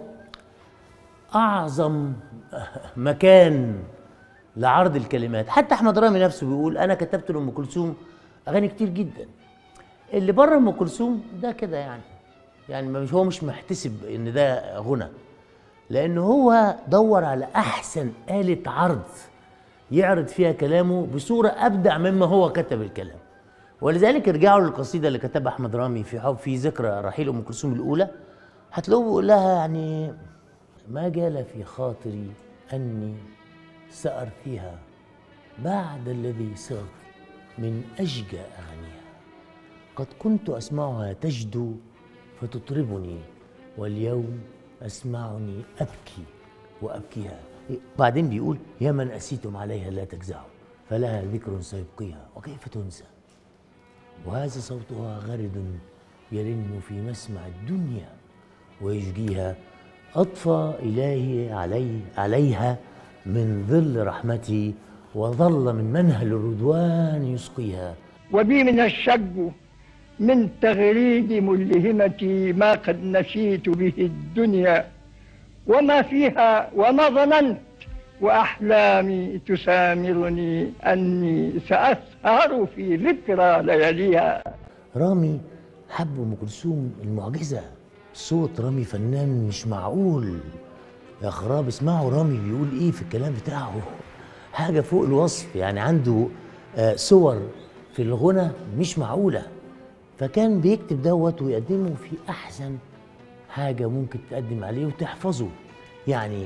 أعظم مكان لعرض الكلمات. حتى احمد رامي نفسه بيقول انا كتبت لام كلثوم اغاني كتير جدا. اللي بره ام كلثوم ده كده يعني مش هو مش محتسب ان ده غنى، لان هو دور على احسن آلة عرض يعرض فيها كلامه بصوره ابدع مما هو كتب الكلام. ولذلك ارجعوا للقصيده اللي كتبها احمد رامي في ذكرى رحيل ام كلثوم الاولى، هتلاقوه بيقول لها يعني ما جال في خاطري اني سأرثيها بعد الذي صرت من أشجى أغانيها، قد كنت أسمعها تجدو فتطربني واليوم أسمعني أبكي وأبكيها. بعدين بيقول يا من أسيتم عليها لا تجزعوا فلها ذكر سيبقيها وكيف تنسى، وهذا صوتها غرد يرن في مسمع الدنيا ويشجيها، أطفى إلهي عليها من ظل رحمتي وظل من منهل الرضوان يسقيها. وبي من الشج من تغريد ملهمتي ما قد نسيت به الدنيا وما فيها وما ظننت، وأحلامي تسامرني أني سأسهر في ذكرى لياليها. رامي حب أم كلثوم المعجزة، صوت رامي فنان مش معقول يا خراب. اسمعوا رامي بيقول ايه في الكلام بتاعه، حاجه فوق الوصف. يعني عنده صور في الغنى مش معقوله، فكان بيكتب دوت ويقدمه في احسن حاجه ممكن تقدم عليه وتحفظه. يعني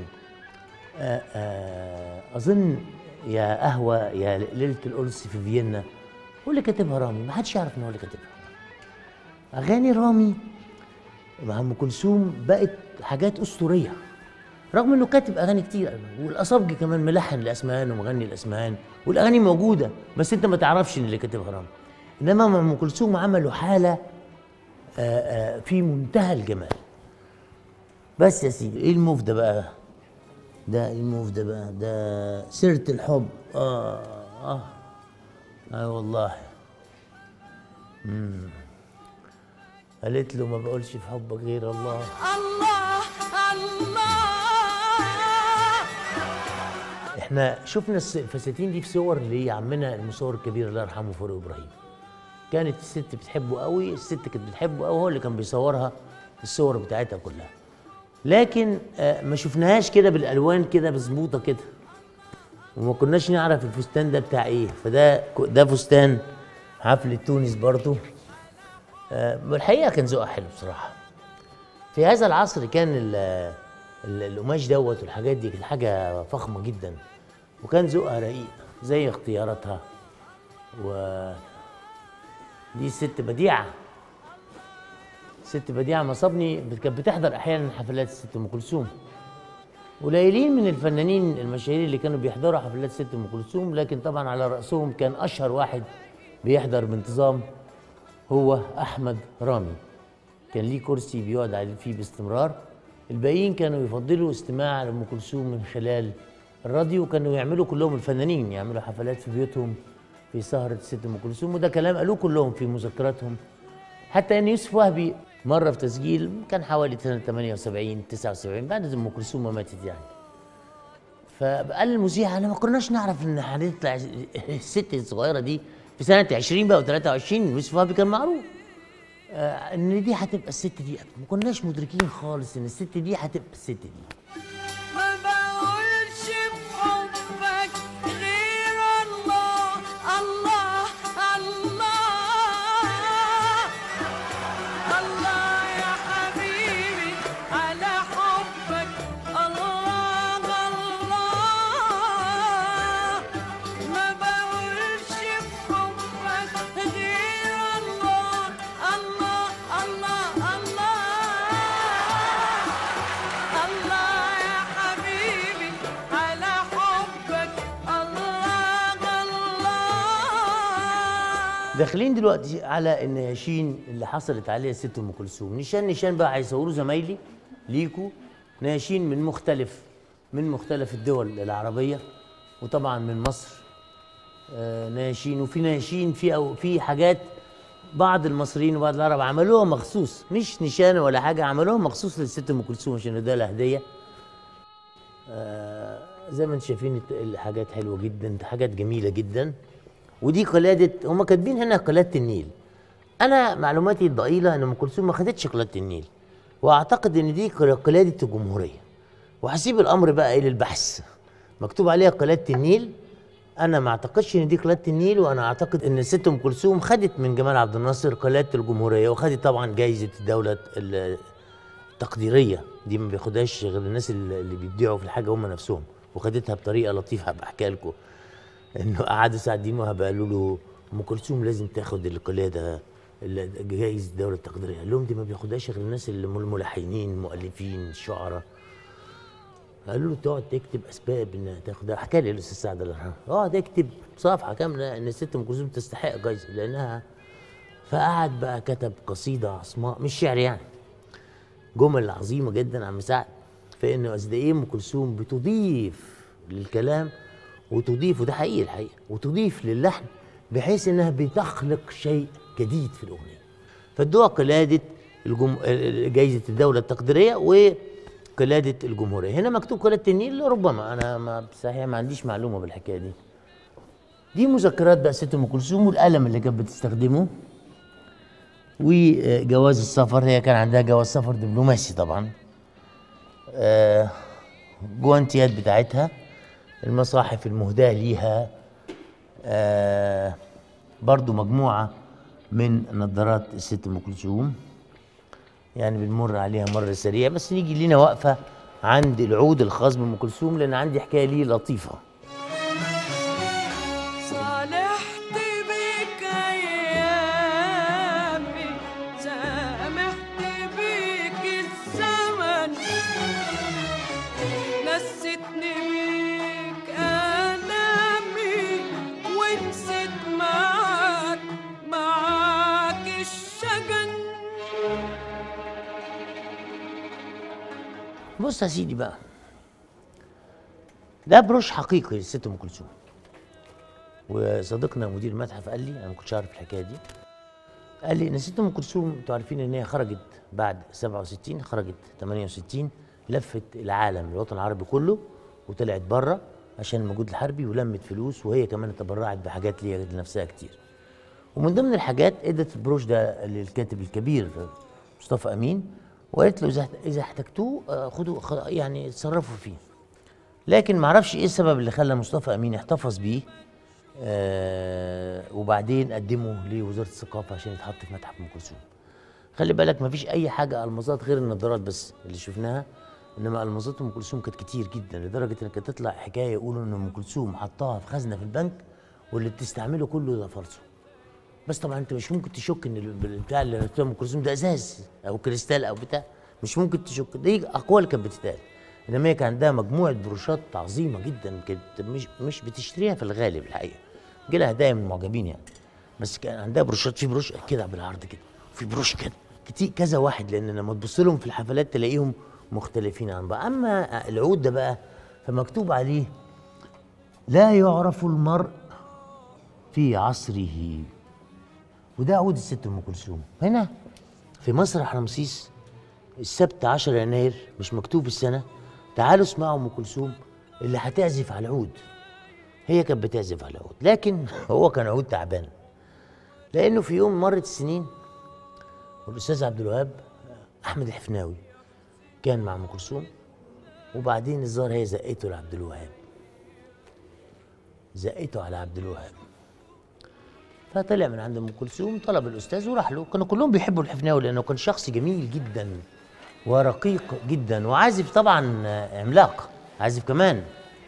اظن يا قهوه يا ليله القدس في فيينا هو اللي كاتبها رامي، ما حدش يعرف ان هو اللي كاتبها. اغاني رامي مع ام كلثوم بقت حاجات اسطوريه، رغم انه كاتب اغاني كتير، والاصابجي كمان ملحن الاسمهان ومغني الاسمهان، والاغاني موجوده بس انت ما تعرفش ان اللي كاتبها رامي. انما مع ام كلثوم عملوا حاله في منتهى الجمال. بس يا سيدي ايه الموف ده بقى؟ ده الموف ده بقى ده سيرة الحب. والله. قالت له ما بقولش في حبك غير الله. الله الله. احنا شفنا الفساتين دي في صور لعمنا المصور الكبير الله يرحمه فاروق ابراهيم. كانت الست بتحبه قوي، الست كانت بتحبه قوي، هو اللي كان بيصورها الصور بتاعتها كلها. لكن ما شفناهاش كده بالالوان كده مظبوطه كده، وما كناش نعرف الفستان ده بتاع ايه. فده فستان حفله تونس برضه. الحقيقه كان ذوقها حلو بصراحه. في هذا العصر كان القماش دوت والحاجات دي كانت حاجه فخمه جدا، وكان ذوقها رقيق زي اختياراتها. دي الست بديعه. الست بديعه مصابني كانت بتحضر احيانا حفلات الست ام كلثوم. قليلين من الفنانين المشاهير اللي كانوا بيحضروا حفلات الست ام كلثوم، لكن طبعا على راسهم كان اشهر واحد بيحضر بانتظام هو احمد رامي. كان ليه كرسي بيقعد عليه فيه باستمرار. الباقيين كانوا يفضلوا استماع لأم كلثوم من خلال الراديو، كانوا يعملوا كلهم الفنانين يعملوا حفلات في بيوتهم في سهرة الست أم كلثوم، وده كلام قالوه كلهم في مذكراتهم. حتى ان يوسف وهبي مرة في تسجيل كان حوالي سنة 78 79 بعد أم كلثوم ما ماتت يعني، فقال المذيع انا ما كناش نعرف ان هنطلع الست الصغيرة دي في سنة 20 بقى و23. يوسف وهبي كان معروف ان دي هتبقى الست دي، ما كناش مدركين خالص ان الست دي هتبقى الست دي. ما بقولش بحبك غير الله الله الله الله يا حبيبي على حبك الله الله. ما بقولش بحبك غير الله الله الله الله الله داخلين دلوقتي على النياشين اللي حصلت عليها الست ام كلثوم. نشان بقى هيصوروا زمايلي ليكوا نياشين من مختلف الدول العربيه، وطبعا من مصر نياشين، وفي نياشين في حاجات بعض المصريين وبعض العرب عملوها مخصوص، مش نشانه ولا حاجه، عملوها مخصوص للست ام كلثوم عشان ده لها هديه. زي ما انتم شايفين الحاجات حلوه جدا، حاجات جميله جدا. ودي قلاده، هم كاتبين هنا قلاده النيل. انا معلوماتي الضئيله ان ام كلثوم ما خدتش قلاده النيل، واعتقد ان دي قلاده الجمهوريه، وهسيب الامر بقى ايه للبحث. مكتوب عليها قلاده النيل، انا ما اعتقدش ان دي قلاده النيل، وانا اعتقد ان الست ام كلثوم خدت من جمال عبد الناصر قلاده الجمهوريه، وخدت طبعا جائزه الدوله التقديريه، دي ما بياخدهاش غير الناس اللي بيبدعوا في الحاجه هم نفسهم، وخدتها بطريقه لطيفه. هبقى احكي لكم انه قعدوا سعد الدين وهبه قالوا له ام كلثوم لازم تاخد القلاده جائزه الدوله التقديريه، قال لهم دي ما بياخدهاش غير الناس اللي الملحنين المؤلفين الشعراء. قالوا له تقعد تكتب اسباب انها تاخدها. حكى لي الاستاذ سعد الله يرحمه، اقعد اكتب صفحه كامله ان الست ام كلثوم تستحق جايزه لانها. فقعد بقى كتب قصيده عصماء، مش شعر يعني، جمل عظيمه جدا عم سعد، في انه قد ايه ام كلثوم بتضيف للكلام وتضيف، وده حقيقي الحقيقه، وتضيف للحن بحيث انها بتخلق شيء جديد في الاغنيه. فادوها قلاده جايزه الدوله التقديريه وقلاده الجمهوريه. هنا مكتوب قلاده النيل، ربما انا ما صحيح ما عنديش معلومه بالحكايه دي. دي مذكرات بقى ست ام كلثوم، والقلم اللي كانت بتستخدمه، وجواز السفر، هي كان عندها جواز سفر دبلوماسي طبعا. جوانتيات بتاعتها، المصاحف المهداه ليها، برضو مجموعه من نظارات الست ام كلثوم، يعني بنمر عليها مره سريعه. بس نيجي لينا وقفه عند العود الخاص بام كلثوم، لان عندي حكايه ليه لطيفه. صالحت بك ايامي، سامحت بك الزمن، نستني بك الامي، ونسيت معاك الشجن. بص يا سيدي بقى، ده بروش حقيقي للست ام كلثوم. وصديقنا مدير المتحف قال لي، انا ما كنتش عارف الحكايه دي، قال لي ان الست ام كلثوم انتوا عارفين ان هي خرجت بعد 67، خرجت 68، لفت العالم الوطن العربي كله وطلعت بره عشان المجهود الحربي، ولمت فلوس، وهي كمان تبرعت بحاجات ليها لنفسها كتير. ومن ضمن الحاجات ادت البروش ده للكاتب الكبير مصطفى امين، وقالت له اذا احتجتوه خدوا يعني اتصرفوا فيه. لكن ما اعرفش ايه السبب اللي خلى مصطفى امين يحتفظ بيه، وبعدين قدمه لوزاره الثقافه عشان يتحط في متحف ام كلثوم. خلي بالك ما فيش اي حاجه المظات غير النظارات بس اللي شفناها، انما المظات ام كلثوم كانت كتير جدا، لدرجه ان كانت تطلع حكايه يقولوا ان ام كلثوم حطها في خزنه في البنك واللي بتستعمله كله ده فالصو. بس طبعا انت مش ممكن تشك ان البتاع اللي ركبته ام كلثوم ده ازاز او كريستال او بتاع، مش ممكن تشك، دي اقوال كانت بتتقال. انما هي كان عندها مجموعه بروشات عظيمه جدا، كانت مش بتشتريها في الغالب الحقيقه، جي لها هدايا من المعجبين يعني، بس كان عندها بروشات، في بروش كده بالعرض كده، في بروش كده كتير كذا واحد، لان لما تبص لهم في الحفلات تلاقيهم مختلفين عن بعض. اما العود ده بقى فمكتوب عليه لا يعرف المرء في عصره، وده عود الست ام كلثوم. هنا في مسرح رمسيس السبت 10 يناير، مش مكتوب السنه، تعالوا اسمعوا ام كلثوم اللي هتعزف على العود. هي كانت بتعزف على العود، لكن هو كان عود تعبان، لانه في يوم مرت السنين والاستاذ عبد الوهاب احمد الحفناوي كان مع ام كلثوم، وبعدين الظاهر هي زقته لعبد الوهاب، زقته على عبد الوهاب، فطلع من عند ام كلثوم طلب الاستاذ وراح له. كانوا كلهم بيحبوا الحفناوي لانه كان شخص جميل جدا ورقيق جدا، وعازف طبعا عملاق، عازف كمان.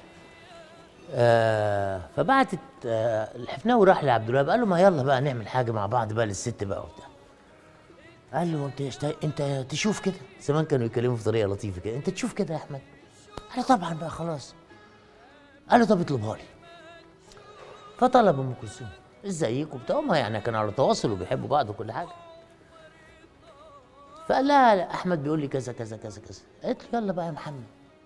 فبعتت الحفناوي راح لعبد الوهاب قال له ما يلا بقى نعمل حاجه مع بعض بقى للست بقى وبتاع. قال له انت تشوف كده، زمان كانوا يتكلموا في طريقه لطيفه كده، انت تشوف كده يا احمد؟ قال له طبعا بقى خلاص. قال له طب اطلبها لي. فطلب ام كلثوم ازيك وبتاع، هما يعني كانوا على تواصل وبيحبوا بعض وكل حاجه. فقال لها لا احمد بيقول لي كذا كذا كذا كذا. قالت له يلا بقى يا محمد.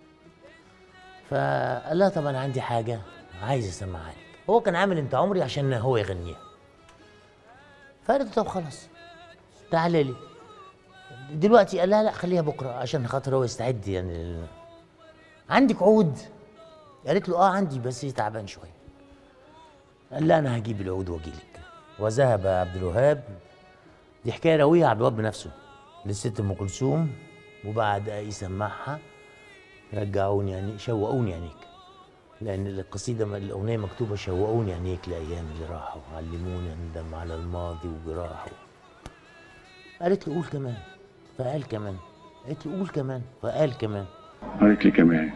فقال لها طب انا عندي حاجه عايز اسمعها لك. هو كان عامل انت عمري عشان هو يغنيها. فقالت له طب خلاص تعالى لي دلوقتي. قال لها لا خليها بكره عشان خاطر هو يستعد يعني. عندك عود؟ قالت له اه عندي بس تعبان شويه. قال لا انا هجيب العود واجي لك. وذهب عبد الوهاب، دي حكايه رويها عبد الوهاب بنفسه للست ام كلثوم، وبعد يسمعها رجعوني يعني شوقوني عينيك، لان القصيده الاغنيه مكتوبه شوقوني عينيك لايام اللي راحوا علموني اندم على الماضي وجراحه. قالت له قول كمان فقال كمان. قالت له قول كمان فقال كمان. قالت لي كمان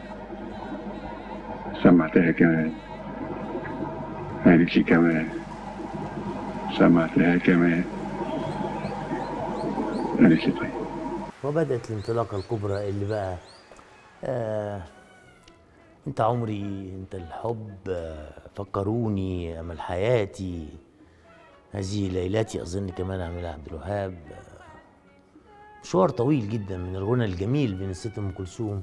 سمعتها كمان. قالت لي كمان سمعتها كمان. قالت لي طيب. وبدأت الانطلاقة الكبرى اللي بقى انت عمري، انت الحب، فكروني، امل حياتي، هذه ليلاتي اظن كمان عاملها عبد الوهاب. مشوار طويل جدا من الغنى الجميل بين الست ام كلثوم.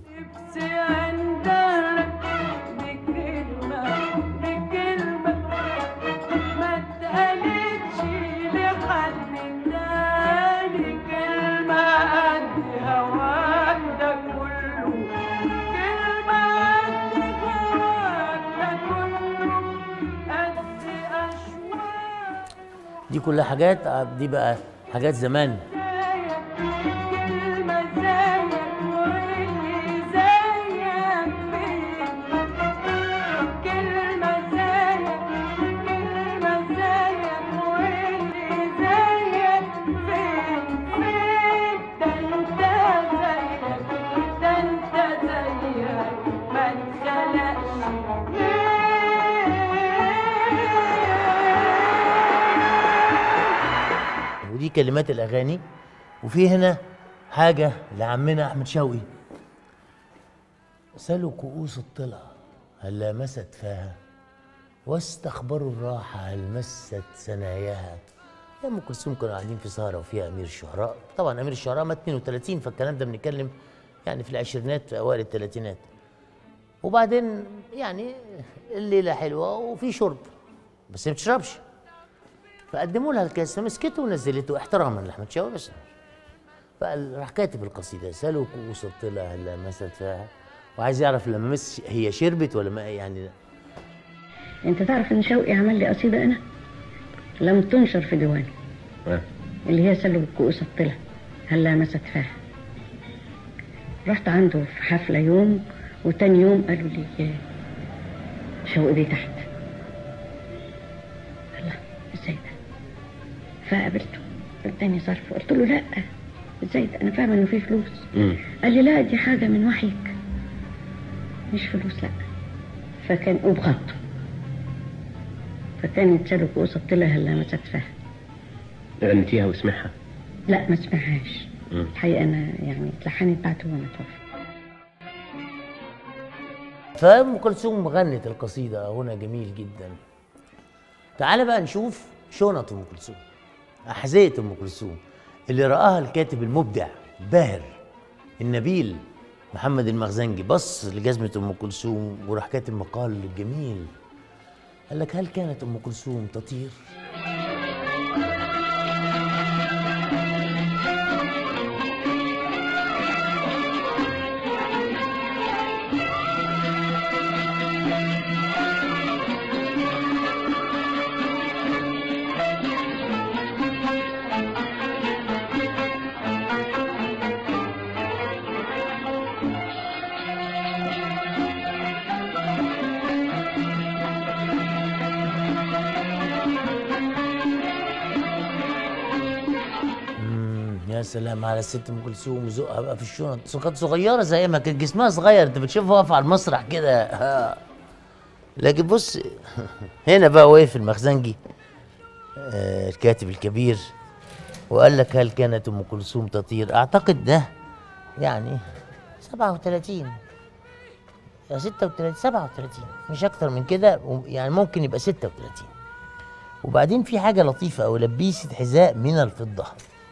دي كلها حاجات، دي بقى حاجات زمان. ودي كلمات الاغاني. وفي هنا حاجه لعمنا احمد شوقي: سلوا كؤوس الطلع هل لامست فاها واستخبروا الراحه هل مست ثناياها. يا ام كلثوم كانوا قاعدين في سهره وفيها امير الشعراء. طبعا امير الشعراء مات 32، فالكلام ده بنتكلم يعني في العشرينات في اوائل الثلاثينات. وبعدين يعني الليله حلوه وفي شرب بس ما بتشربش، فقدموا لها الكاس فمسكته ونزلته احتراما لاحمد شوقي بس. فراح كاتب القصيده: سلوا كؤوس الطلع هل لامست فاها، وعايز يعرف لما مس هي شربت ولا ما يعني. انت تعرف ان شوقي عمل لي قصيده انا لم تنشر في ديواني اللي هي سلوا كؤوس الطلع هل لامست فاها. رحت عنده في حفله يوم وتاني يوم قالوا لي شوقي بيه تحت. الله ازاي ده؟ فقابلته اداني ظرف قلت له لا ازاي ده انا فاهمه انه في فلوس. قال لي لا دي حاجه من وحيك مش فلوس لا. فكان وبخطه فكانت سلوا كؤوس الطلع هل لامست فاها. غنيتيها واسمعها؟ لا ما اسمعهاش الحقيقه انا يعني اتلحنت بعد هو ما توفى. فأم كلثوم غنت القصيدة غنى جميل جدا. تعال بقى نشوف شنط أم كلثوم، أحذية أم كلثوم اللي رآها الكاتب المبدع الباهر النبيل محمد المخزنجي. بص لجزمة أم كلثوم وراح كاتب مقال جميل قال لك: هل كانت أم كلثوم تطير؟ يا سلام على الست ام كلثوم وذوقها بقى في الشنط. كانت صغيره زي ما كان جسمها صغير، انت بتشوفها واقفه على المسرح كده. لكن بص هنا بقى واقف المخزنجي الكاتب الكبير وقال لك: هل كانت ام كلثوم تطير؟ اعتقد ده يعني 37 يا 36 37 مش اكتر من كده، يعني ممكن يبقى 36. وبعدين في حاجه لطيفه قوي، لبيسه حذاء من الفضه.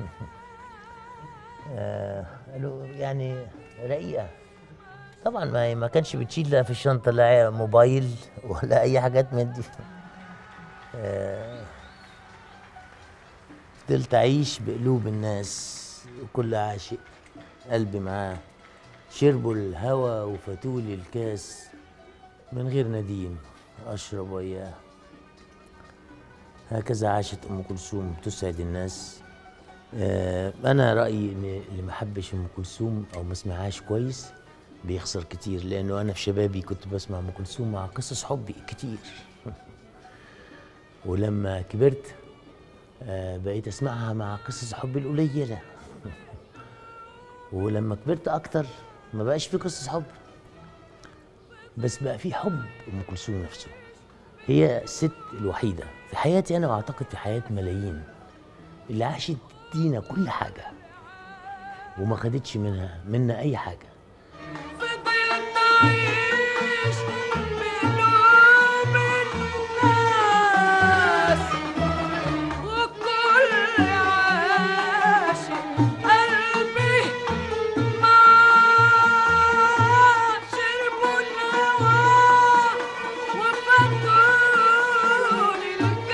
يعني رقيقه طبعا، ما كانش بتشيل لا في الشنطه لا موبايل ولا اي حاجات من دي. فضلت اعيش بقلوب الناس وكل عاشق قلبي معاه، شربوا الهوى وفتولي الكاس، من غير نديم اشرب وياه. هكذا عاشت ام كلثوم تسعد الناس. انا رايي ان اللي ما حبش ام كلثوم او ما سمعهاش كويس بيخسر كتير، لانه انا في شبابي كنت بسمع ام كلثوم مع قصص حبي كتير. ولما كبرت بقيت اسمعها مع قصص حبي القليله. ولما كبرت اكتر ما بقاش في قصص حب، بس بقى في حب ام كلثوم نفسه. هي الست الوحيده في حياتي انا، واعتقد في حياه ملايين، اللي عاشت تدينا كل حاجه وما خدتش منا اي حاجه. فضلت أعيش بقلوب الناس، وكل عاشق قلبي معاه، شربوا الهوى وفتولي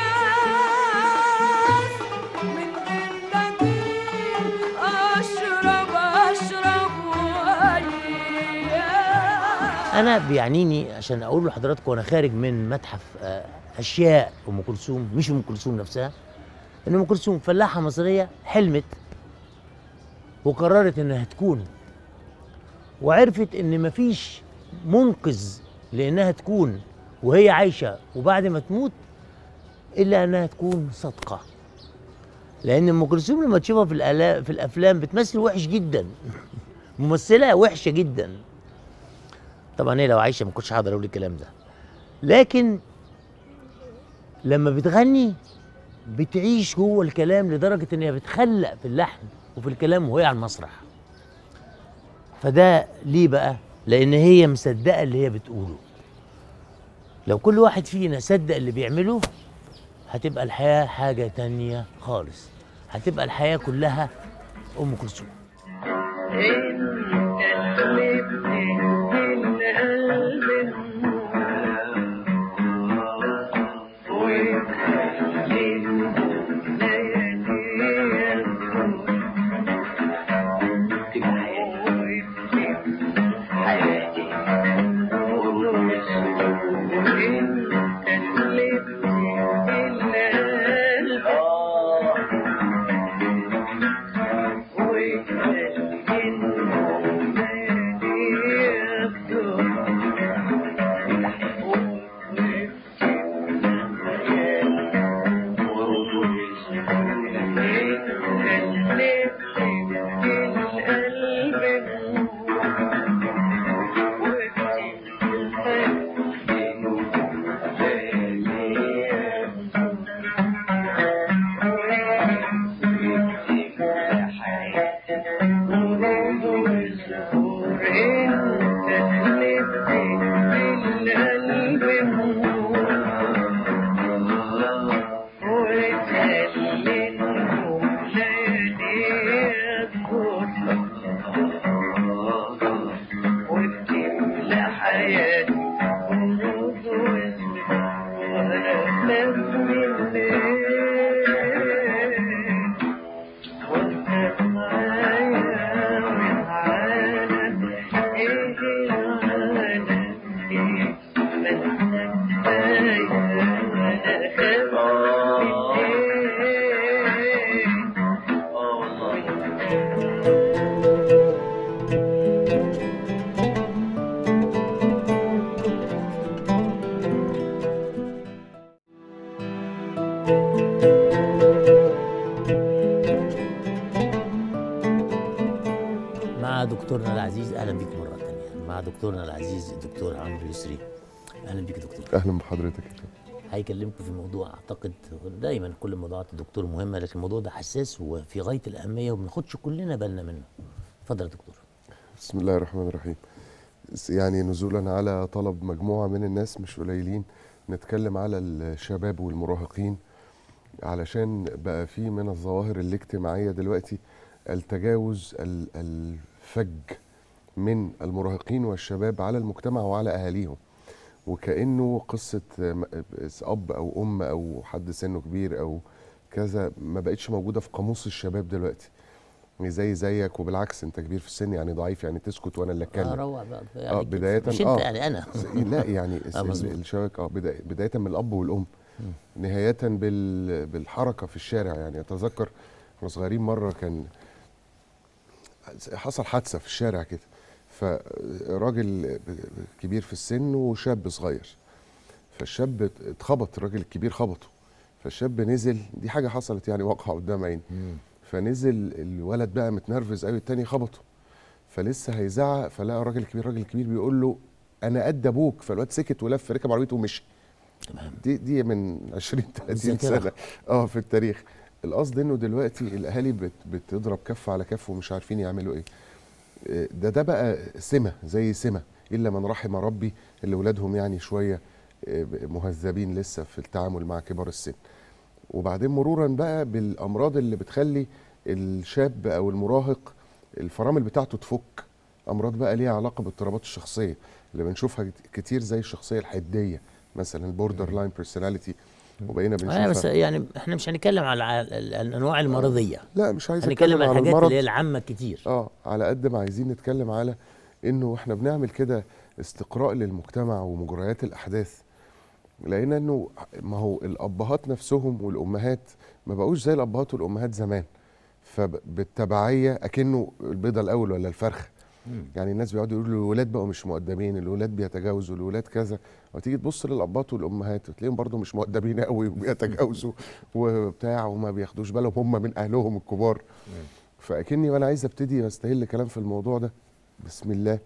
الكاس، من غير نديم أشرب وياه. انا بيعنيني عشان اقول لحضراتكم وانا خارج من متحف اشياء ام كلثوم، مش ام كلثوم نفسها، ان ام كلثوم فلاحه مصريه حلمت وقررت انها تكون، وعرفت ان مفيش منقذ لانها تكون وهي عايشه وبعد ما تموت الا انها تكون صادقه. لان ام كلثوم لما تشوفها في الافلام بتمثل وحش جدا. ممثله وحشه جدا. طبعا هي لو عايشه ما كنتش هقدر اقول الكلام ده، لكن لما بتغني بتعيش جوه الكلام لدرجه ان هي بتخلق في اللحن وفي الكلام وهي على المسرح. فده ليه بقى؟ لان هي مصدقه اللي هي بتقوله. لو كل واحد فينا صدق اللي بيعمله هتبقى الحياه حاجه تانية خالص، هتبقى الحياه كلها ام كلثوم. مع دكتورنا العزيز، اهلا بيك مره ثانيه مع دكتورنا العزيز الدكتور عمرو يسري. اهلا بيك يا دكتور. اهلا بحضرتك يا فندم. هيكلمكم في موضوع اعتقد دايما كل موضوعات الدكتور مهمه، لكن الموضوع ده حساس وفي غايه الاهميه وما بناخدش كلنا بالنا منه. اتفضل يا دكتور. بسم الله الرحمن الرحيم. يعني نزولا على طلب مجموعه من الناس مش قليلين، نتكلم على الشباب والمراهقين علشان بقى في من الظواهر الاجتماعية دلوقتي التجاوز الفج من المراهقين والشباب على المجتمع وعلى أهاليهم، وكأنه قصة أب أو أم أو حد سنه كبير أو كذا ما بقتش موجودة في قاموس الشباب دلوقتي. زيك، وبالعكس انت كبير في السن يعني ضعيف يعني تسكت وانا اللي اتكلم. روح بقى يعني بداية مش انت يعني انا لا يعني الشباب بداية من الأب والأم نهاية بالحركة في الشارع. يعني أتذكر واحنا صغيرين مرة كان حصل حادثة في الشارع كده، فراجل كبير في السن وشاب صغير، فالشاب اتخبط، الراجل الكبير خبطه، فالشاب نزل، دي حاجة حصلت يعني واقعة قدام عيني، فنزل الولد بقى متنرفز قوي، التاني خبطه فلسه هيزعق، فلقى الراجل الكبير بيقول له انا قد ابوك، فالواد سكت ولف ركب عربيته ومشي. تمام. دي من 20 30 سنه في التاريخ. القصد انه دلوقتي الاهالي بتضرب كف على كف ومش عارفين يعملوا ايه. ده بقى سمه زي سمه، الا من رحم ربي اللي ولادهم يعني شويه مهذبين لسه في التعامل مع كبار السن. وبعدين مرورا بقى بالامراض اللي بتخلي الشاب او المراهق الفرامل بتاعته تفك، امراض بقى ليها علاقه باضطرابات الشخصيه اللي بنشوفها كتير زي الشخصيه الحديه مثلا، البوردر لاين بيرسوناليتي، وبقينا بنشوفها. بس يعني احنا مش هنتكلم على الانواع المرضيه، لا مش عايز هنتكلم على الحاجات اللي هي العامه كتير. على قد ما عايزين نتكلم على انه احنا بنعمل كده استقراء للمجتمع ومجريات الاحداث، لان انه ما هو الابهات نفسهم والامهات ما بقوش زي الابهات والامهات زمان، فبالتبعيه اكنه البيضه الاول ولا الفرخه. يعني الناس بيقعدوا يقولوا الولاد بقوا مش مؤدبين، الولاد بيتجاوزوا، الولاد كذا، وتيجي تبص للابات والامهات وتلاقيهم برضو مش مؤدبين قوي وبيتجاوزوا وبتاع وما بياخدوش بالهم هم من اهلهم الكبار. فاكني وانا عايز ابتدي استهل كلام في الموضوع ده بسم الله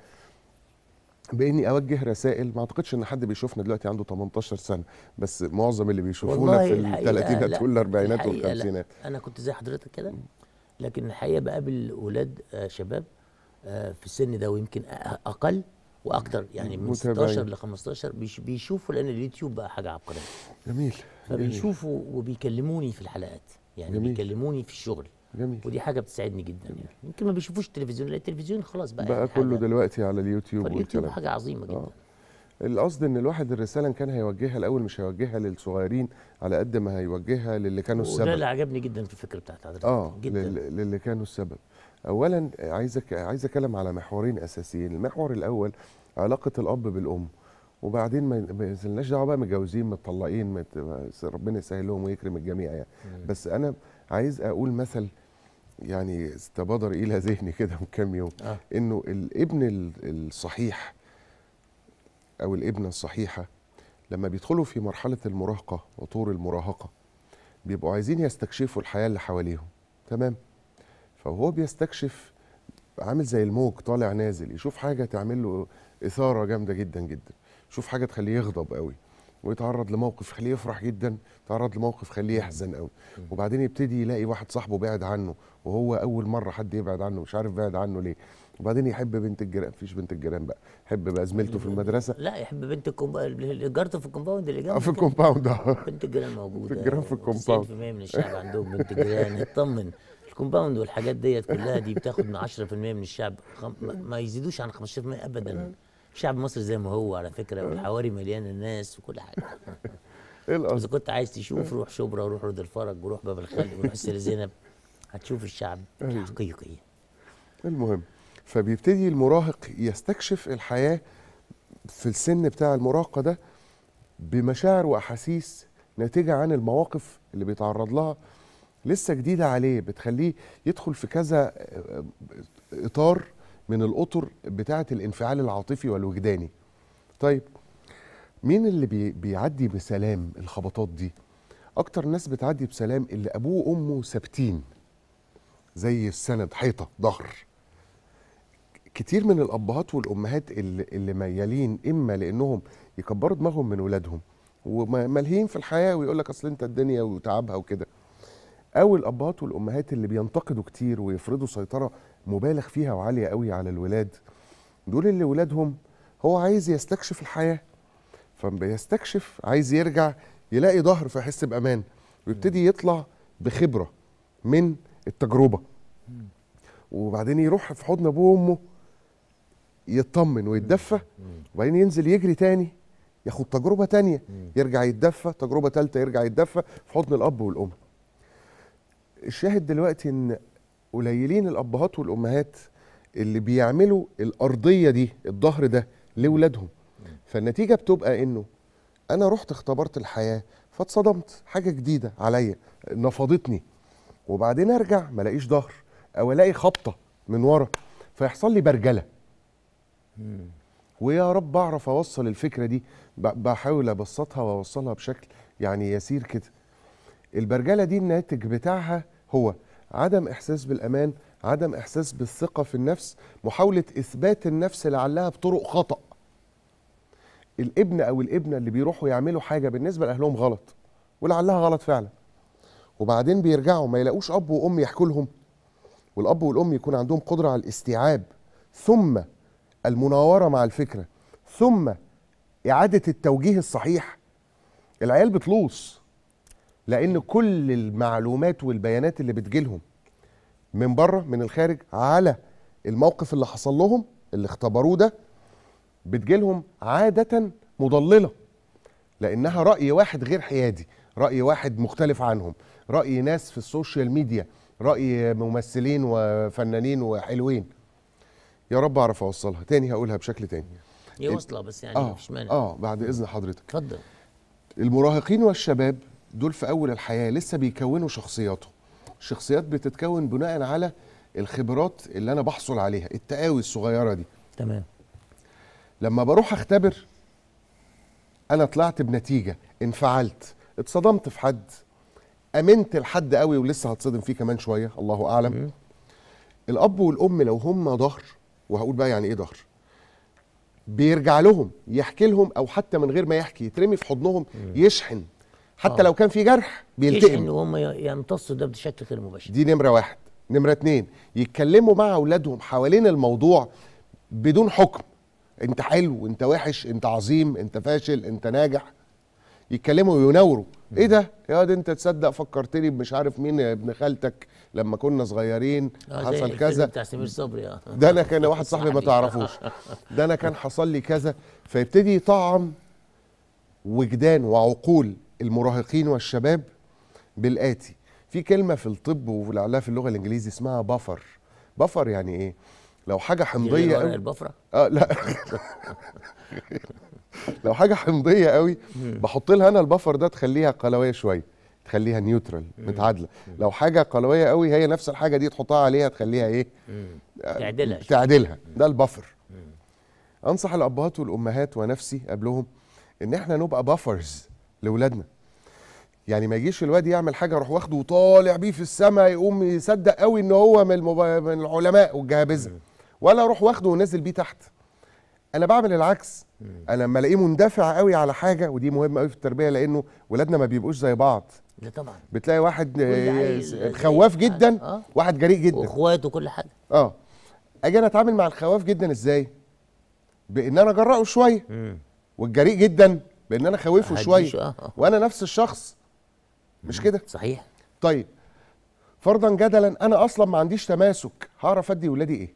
باني اوجه رسائل. ما اعتقدش ان حد بيشوفنا دلوقتي عنده 18 سنه، بس معظم اللي بيشوفونا في الثلاثينات والاربعينات والخمسينات. انا كنت زي حضرتك كده، لكن الحقيقه بقابل اولاد شباب في السن ده ويمكن اقل واكتر، يعني من 16 ل 15 بيشوفوا، لان اليوتيوب بقى حاجه عبقريه. جميل. فبيشوفوا وبيكلموني في الحلقات، يعني جميل. بيكلموني في الشغل. جميل. ودي حاجه بتساعدني جدا. يعني يمكن ما بيشوفوش التلفزيون، لان التلفزيون خلاص بقى كله دلوقتي على اليوتيوب. اليوتيوب حاجه عظيمه جدا. القصد ان الواحد الرساله كان هيوجهها الاول مش هيوجهها للصغيرين على قد ما هيوجهها للي كانوا السبب. وده اللي عجبني جدا في الفكره بتاعت حضرتك. جدا للي كانوا السبب. اولا عايز اتكلم على محورين اساسيين. المحور الاول علاقه الاب بالام، وبعدين ما لناش دعوه بقى متجوزين متطلقين، ربنا يسهل لهم ويكرم الجميع يعني. بس انا عايز اقول مثل يعني استبادر الى ذهني كده من كام يوم، انه الابن الصحيح او الابنه الصحيحه لما بيدخلوا في مرحله المراهقه وطور المراهقه بيبقوا عايزين يستكشفوا الحياه اللي حواليهم. تمام. فهو بيستكشف عامل زي الموج طالع نازل، يشوف حاجه تعمل له اثاره جامده جدا جدا، يشوف حاجه تخليه يغضب قوي، ويتعرض لموقف يخليه يفرح جدا، يتعرض لموقف يخليه يحزن قوي، وبعدين يبتدي يلاقي واحد صاحبه بعد عنه وهو اول مره حد يبعد عنه مش عارف بعد عنه ليه، وبعدين يحب بنت الجيران، مفيش بنت الجيران بقى، يحب بقى زميلته في المدرسه، لا يحب بنت جارته في الكومباوند اللي جنبه. في الكومباوند بنت الجيران موجوده، في الجيران في الكومباوند 90% من الشعب عندهم بنت الجيران. اطمن، الكومباوند والحاجات ديت كلها دي بتاخد من 10% من الشعب، ما يزيدوش عن 15% ابدا. الشعب المصري زي ما هو على فكره، والحواري مليانه الناس وكل حاجه. اذا كنت عايز تشوف روح شبرا وروح رود الفرج وروح باب الخلق وروح السيدة زينب، هتشوف الشعب الحقيقي. المهم فبيبتدي المراهق يستكشف الحياه في السن بتاع المراهقه ده بمشاعر واحاسيس ناتجه عن المواقف اللي بيتعرض لها لسه جديده عليه، بتخليه يدخل في كذا اطار من الاطر بتاعه الانفعال العاطفي والوجداني. طيب مين اللي بيعدي بسلام الخبطات دي؟ اكتر ناس بتعدي بسلام اللي ابوه وامه ثابتين زي السند، حيطه، ظهر. كتير من الابهات والامهات اللي ميالين اما لانهم يكبروا دماغهم من ولادهم وملهيين في الحياه ويقول لك اصل انت الدنيا وتعبها وكده، او الابهات والامهات اللي بينتقدوا كتير ويفرضوا سيطره مبالغ فيها وعاليه قوي على الولاد. دول اللي ولادهم هو عايز يستكشف الحياه، فبيستكشف عايز يرجع يلاقي ظهر فيحس بامان، ويبتدي يطلع بخبره من التجربه، وبعدين يروح في حضن ابوه وامه يطمن ويتدفى، وبعدين ينزل يجري تاني ياخد تجربه تانيه، يرجع يتدفى، تجربه ثالثه يرجع يتدفى في حضن الاب والام. الشاهد دلوقتي ان قليلين الابهات والامهات اللي بيعملوا الارضيه دي، الظهر ده لاولادهم. فالنتيجه بتبقى انه انا رحت اختبرت الحياه فاتصدمت، حاجه جديده عليا نفضتني، وبعدين ارجع ما الاقيش ظهر او الاقي خبطه من ورا فيحصل لي برجله. ويا رب اعرف اوصل الفكره دي، بحاول ابسطها واوصلها بشكل يعني يسير كده. البرجله دي الناتج بتاعها هو عدم احساس بالامان، عدم احساس بالثقه في النفس، محاوله اثبات النفس لعلها بطرق خطا. الابن او الابنه اللي بيروحوا يعملوا حاجه بالنسبه لاهلهم غلط ولعلها غلط فعلا، وبعدين بيرجعوا ما يلاقوش اب وام يحكوا لهم، والاب والام يكون عندهم قدره على الاستيعاب ثم المناوره مع الفكره ثم اعاده التوجيه الصحيح. العيال بتلوص لان كل المعلومات والبيانات اللي بتجيلهم من بره من الخارج على الموقف اللي حصل لهم اللي اختبروه ده بتجيلهم عاده مضلله، لانها راي واحد غير حيادي، راي واحد مختلف عنهم، راي ناس في السوشيال ميديا، راي ممثلين وفنانين وحلوين. يا رب اعرف اوصلها تاني، هقولها بشكل تاني. هي واصله بس يعني مفيش مانع. بعد اذن حضرتك. اتفضل. المراهقين والشباب دول في اول الحياه لسه بيكونوا شخصياتهم. الشخصيات بتتكون بناء على الخبرات اللي انا بحصل عليها، التقاوي الصغيره دي. تمام. لما بروح اختبر انا طلعت بنتيجه، انفعلت، اتصدمت في حد، امنت لحد قوي ولسه هتصدم فيه كمان شويه الله اعلم. الاب والام لو هم ظهر، وهقول بقى يعني ايه ظهر، بيرجع لهم يحكي لهم، او حتى من غير ما يحكي يترمي في حضنهم يشحن، حتى لو كان في جرح بيلتئم، يشحن وهم يمتصوا ده بشكل غير مباشر. دي نمره واحد. نمره اتنين، يتكلموا مع اولادهم حوالين الموضوع بدون حكم، انت حلو، انت وحش، انت عظيم، انت فاشل، انت ناجح. يتكلموا ويناوروا. ايه ده يا ده انت تصدق فكرتني بمش عارف مين ابن خالتك لما كنا صغيرين حصل كذا بتاع سمير صبري. ده انا كان واحد صاحبي ما تعرفوش، ده انا كان حصل لي كذا. فيبتدي يطعم وجدان وعقول المراهقين والشباب بالآتي. في كلمه في الطب ولعلها في اللغه الانجليزيه اسمها بافر. بافر يعني ايه؟ لو حاجه حمضيه قوي البفره؟ لا لو حاجه حمضيه قوي بحط لها انا البفر ده تخليها قلويه شويه، تخليها نيوترال متعادله. لو حاجه قلويه قوي هي نفس الحاجه دي تحطها عليها تخليها ايه؟ تعدلها. ده البفر. انصح الابهات والامهات ونفسي قبلهم ان احنا نبقى بافرز لاولادنا. يعني ما يجيش الواد يعمل حاجه اروح واخده وطالع بيه في السماء يقوم يصدق قوي ان هو من العلماء والجهابذه، ولا اروح واخده ونازل بيه تحت. انا بعمل العكس. انا لما الاقيه مندفع قوي على حاجه، ودي مهمه قوي في التربيه لانه ولادنا ما بيبقوش زي بعض. لا طبعا. بتلاقي واحد خواف جدا واحد جريء جدا واخواته وكل حاجه. اجي انا اتعامل مع الخواف جدا ازاي؟ بان انا اجرأه شويه، والجريء جدا بان انا خوفه شويه، وانا نفس الشخص. مش كده؟ صحيح. طيب فرضا جدلا انا اصلا ما عنديش تماسك، هعرف ادي ولادي ايه؟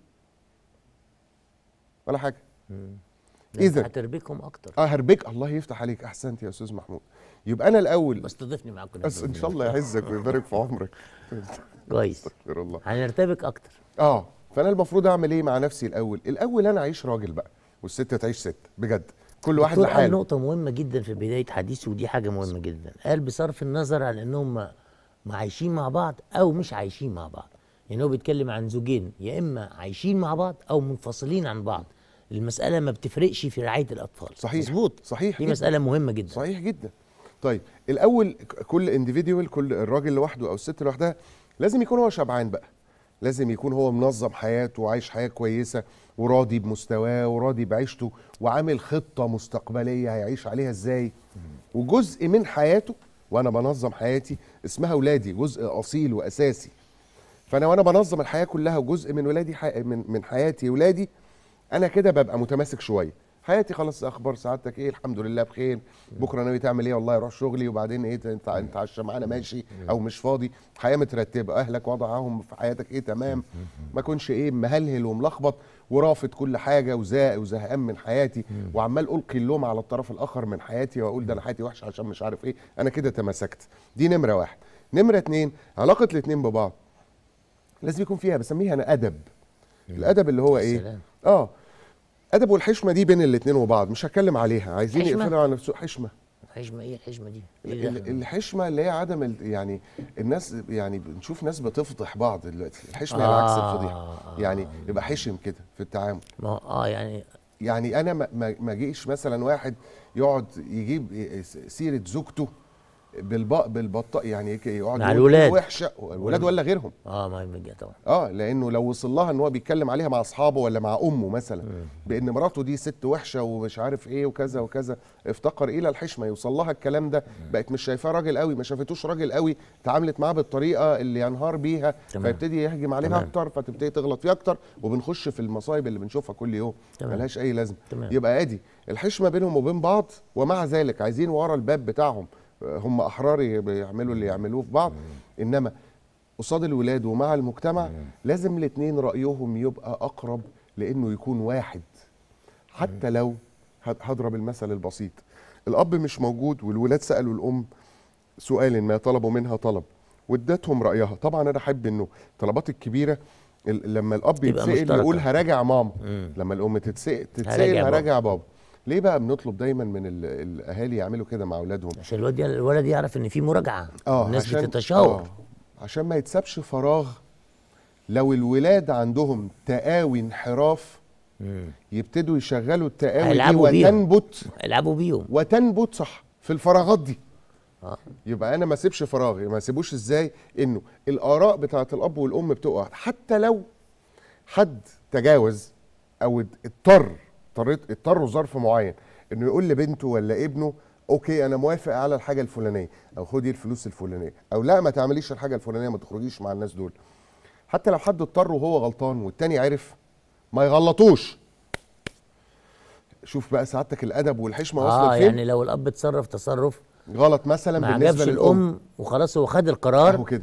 ولا حاجه. اذا هتربكهم اكتر. هربك. الله يفتح عليك، احسنت يا استاذ محمود. يبقى انا الاول بس تضيفني معاكم ان شاء الله يعزك ويبارك في عمرك. كويس. استغفر الله. هنرتبك اكتر. فانا المفروض اعمل ايه مع نفسي الاول انا اعيش راجل بقى، والست تعيش ست بجد، كل واحد لحاله. قال نقطه مهمه جدا في بدايه حديثه، ودي حاجه مهمه جدا. قال بصرف النظر عن انهم ما عايشين مع بعض او مش عايشين مع بعض، يعني هو بيتكلم عن زوجين يا اما عايشين مع بعض او منفصلين عن بعض. المسألة ما بتفرقش في رعاية الأطفال. صحيح. مظبوط. صحيح. دي جداً. مسألة مهمة جدا. صحيح جدا. طيب الأول كل انديفيديوال، كل الراجل لوحده أو الست لوحدها لازم يكون هو شبعان بقى، لازم يكون هو منظم حياته وعايش حياة كويسة وراضي بمستواه وراضي بعيشته وعامل خطة مستقبلية هيعيش عليها ازاي. وجزء من حياته وأنا بنظم حياتي اسمها ولادي، جزء أصيل وأساسي. فأنا وأنا بنظم الحياة كلها وجزء من ولادي من حياتي ولادي، انا كده ببقى متماسك شويه، حياتي خلاص. اخبار سعادتك ايه؟ الحمد لله بخير. بكره ناوي تعمل ايه؟ والله اروح شغلي. وبعدين ايه؟ انت نتعشى معانا؟ ماشي. او مش فاضي. حياه مترتبه. اهلك وضعهم في حياتك ايه؟ تمام. ما اكونش ايه مهلهل وملخبط ورافض كل حاجه وزهقان من حياتي وعمال القي اللوم على الطرف الاخر من حياتي واقول ده انا حياتي وحشه عشان مش عارف ايه. انا كده تماسكت. دي نمره واحد. نمره اتنين، علاقه الاتنين ببعض لازم يكون فيها بسميها انا ادب. الادب اللي هو ايه؟ ادب والحشمه دي بين الاتنين وبعض. مش هتكلم عليها. عايزين يقفلوا على نفسه. حشمه ايه الحشمه دي؟ الحشمه اللي هي عدم يعني الناس يعني بنشوف ناس بتفضح بعض دلوقتي. الحشمه هي عكس الفضيحه. يعني يبقى حشم كده في التعامل. يعني انا ما جيش مثلا واحد يقعد يجيب سيره زوجته بالبطاء يعني يقعد مع الولاد وحشه. الولاد ولا غيرهم؟ ما يمجي طبعا. لانه لو وصل لها ان هو بيتكلم عليها مع اصحابه ولا مع امه مثلا بان مراته دي ست وحشه ومش عارف ايه وكذا وكذا، افتقر الى الحشمه. يوصل لها الكلام ده بقت مش شايفاه راجل قوي، ما شافتوش راجل قوي، تعاملت معاه بالطريقه اللي ينهار بيها. فيبتدي يهجم عليها اكتر، فتبتدي تغلط فيه اكتر، وبنخش في المصايب اللي بنشوفها كل يوم ملهاش اي لازمه. يبقى ادي الحشمه بينهم وبين بعض. ومع ذلك عايزين ورا الباب بتاعهم هم احرار بيعملوا اللي يعملوه في بعض، انما قصاد الولاد ومع المجتمع لازم الاثنين رايهم يبقى اقرب لانه يكون واحد. حتى لو هضرب المثل البسيط، الاب مش موجود والولاد سالوا الام سؤال ما طلبوا منها طلب وادتهم رايها. طبعا انا احب انه الطلبات الكبيره لما الاب يتسال يقول هراجع ماما، لما الام تتسال هراجع بابا. ليه بقى بنطلب دايما من الاهالي يعملوا كده مع اولادهم؟ عشان الولد يعرف ان في مراجعه. الناس بتتشاور عشان ما يتسابش فراغ. لو الولاد عندهم تقاوي انحراف يبتدوا يشغلوا التقاوي دي وتنبت، يلعبوا بيهم وتنبت صح في الفراغات دي. يبقى انا ما اسيبش فراغ. ما اسيبوش ازاي؟ انه الاراء بتاعت الاب والام بتقع. حتى لو حد تجاوز او اضطروا ظرف معين انه يقول لبنته ولا ابنه اوكي انا موافق على الحاجه الفلانيه، او خدي الفلوس الفلانيه، او لا ما تعمليش الحاجه الفلانيه، ما تخرجيش مع الناس دول. حتى لو حد اضطر وهو غلطان والتاني عرف، ما يغلطوش. شوف بقى سعادتك الادب والحشمه واصله فين. يعني لو الاب اتصرف تصرف غلط مثلا بالنسبه للام وخلاص هو خد القرار كده،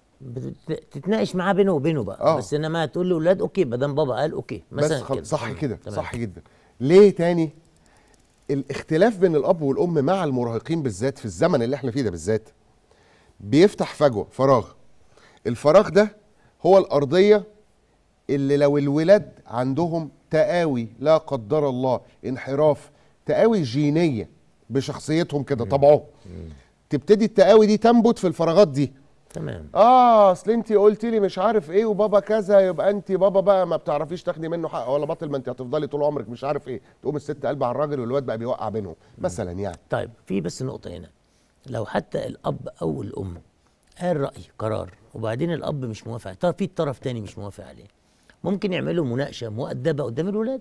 تتناقش معاه بينه وبينه بقى. بس انما تقول لاولاد اوكي ما دام بابا قال اوكي مثلا بس كده. صح كده. صح جدا. ليه تاني؟ الاختلاف بين الاب والام مع المراهقين بالذات في الزمن اللي احنا فيه ده بالذات بيفتح فجوه، فراغ. الفراغ ده هو الارضيه اللي لو الولاد عندهم تقاوي لا قدر الله، انحراف، تقاوي جينيه بشخصيتهم كده طبعهم، تبتدي التقاوي دي تنبت في الفراغات دي. تمام. اصل انت قلتي لي مش عارف ايه وبابا كذا، يبقى انت بابا بقى ما بتعرفيش تاخدي منه حق ولا باطل، ما انت هتفضلي طول عمرك مش عارف ايه. تقوم الست قلب على الراجل والواد بقى بيوقع بينهم مثلا يعني. طيب في بس نقطه هنا، لو حتى الاب او الام قال راي قرار وبعدين الاب مش موافق، طب في طرف تاني مش موافق عليه، ممكن يعملوا مناقشه مؤدبه قدام الولاد.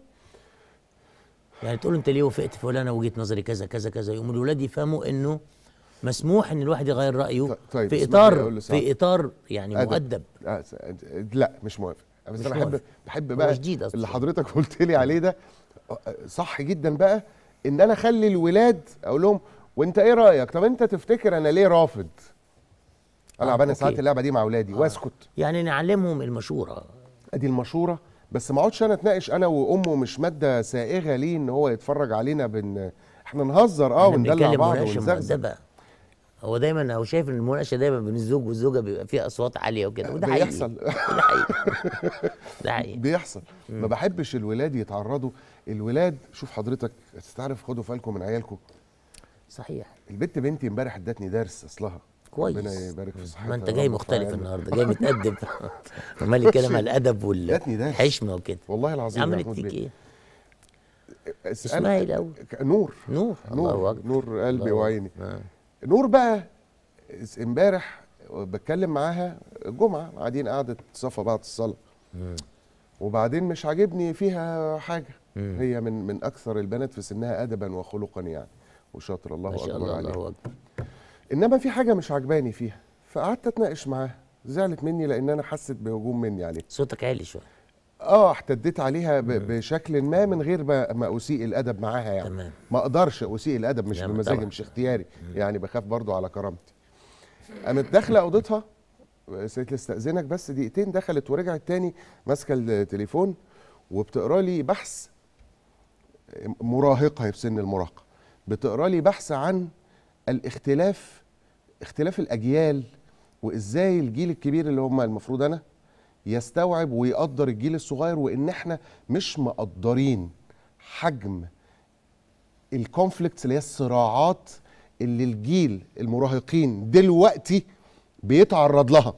يعني تقول انت ليه وافقت في انا وجهه نظري كذا كذا كذا، يقوم الولاد يفهموا انه مسموح ان الواحد يغير رايه. طيب في اطار يعني مؤدب. لا مش موافق. بس انا بحب بقى اللي حضرتك قلت لي عليه ده صح جدا بقى، ان انا اخلي الولاد اقول لهم وانت ايه رايك؟ طب انت تفتكر انا ليه رافض؟ العب انا ساعات اللعبه دي مع اولادي واسكت. يعني نعلمهم المشوره. ادي المشوره، بس ما اقعدش انا اتناقش انا وامه، مش ماده سائغه ليه ان هو يتفرج علينا احنا نهزر وندلع بعض ونزغزغ. هو دايما هو شايف ان المناقشه دايما بين الزوج والزوجه بيبقى فيها اصوات عاليه وكده، وده حقيقي. بيحصل. ده حقيقي بيحصل. ما بحبش الولاد يتعرضوا. الولاد شوف حضرتك تعرف خدوا بالكم من عيالكم. صحيح. البت بنتي امبارح ادتني درس اصلها. كويس. ربنا يبارك في صحتها. ما انت جاي مختلف النهارده، جاي متقدم. عمال يتكلم على الادب والحشمه وكده. والله العظيم. عملت فيك ايه؟ اسمها ايه الاول؟ نور. نور قلبي وعيني. نور بقى امبارح بتكلم معاها الجمعه، قاعدين قعده صفا بعد الصلاه، وبعدين مش عاجبني فيها حاجه. هي من اكثر البنات في سنها ادبا وخلقا يعني، وشاطر الله اكبر عليها. انما في حاجه مش عجباني فيها، فقعدت اتناقش معاها. زعلت مني لان انا حست بهجوم مني عليها. صوتك عالي شويه. احتديت عليها بشكل ما من غير ما اسيء الادب معاها يعني. تمام. ما اقدرش اسيء الادب، مش نعم بمزاجي، طبعا. مش اختياري يعني، بخاف برضو على كرامتي. قامت داخله اوضتها، قالت لي استاذنك بس دقيقتين، دخلت ورجعت تاني ماسكه التليفون وبتقرا لي بحث. مراهقه، هي في سن المراهقه، بتقرا لي بحث عن اختلاف الاجيال، وازاي الجيل الكبير اللي هم المفروض انا يستوعب ويقدر الجيل الصغير، وان احنا مش مقدرين حجم الكونفليكتس اللي هي الصراعات اللي الجيل المراهقين دلوقتي بيتعرض لها.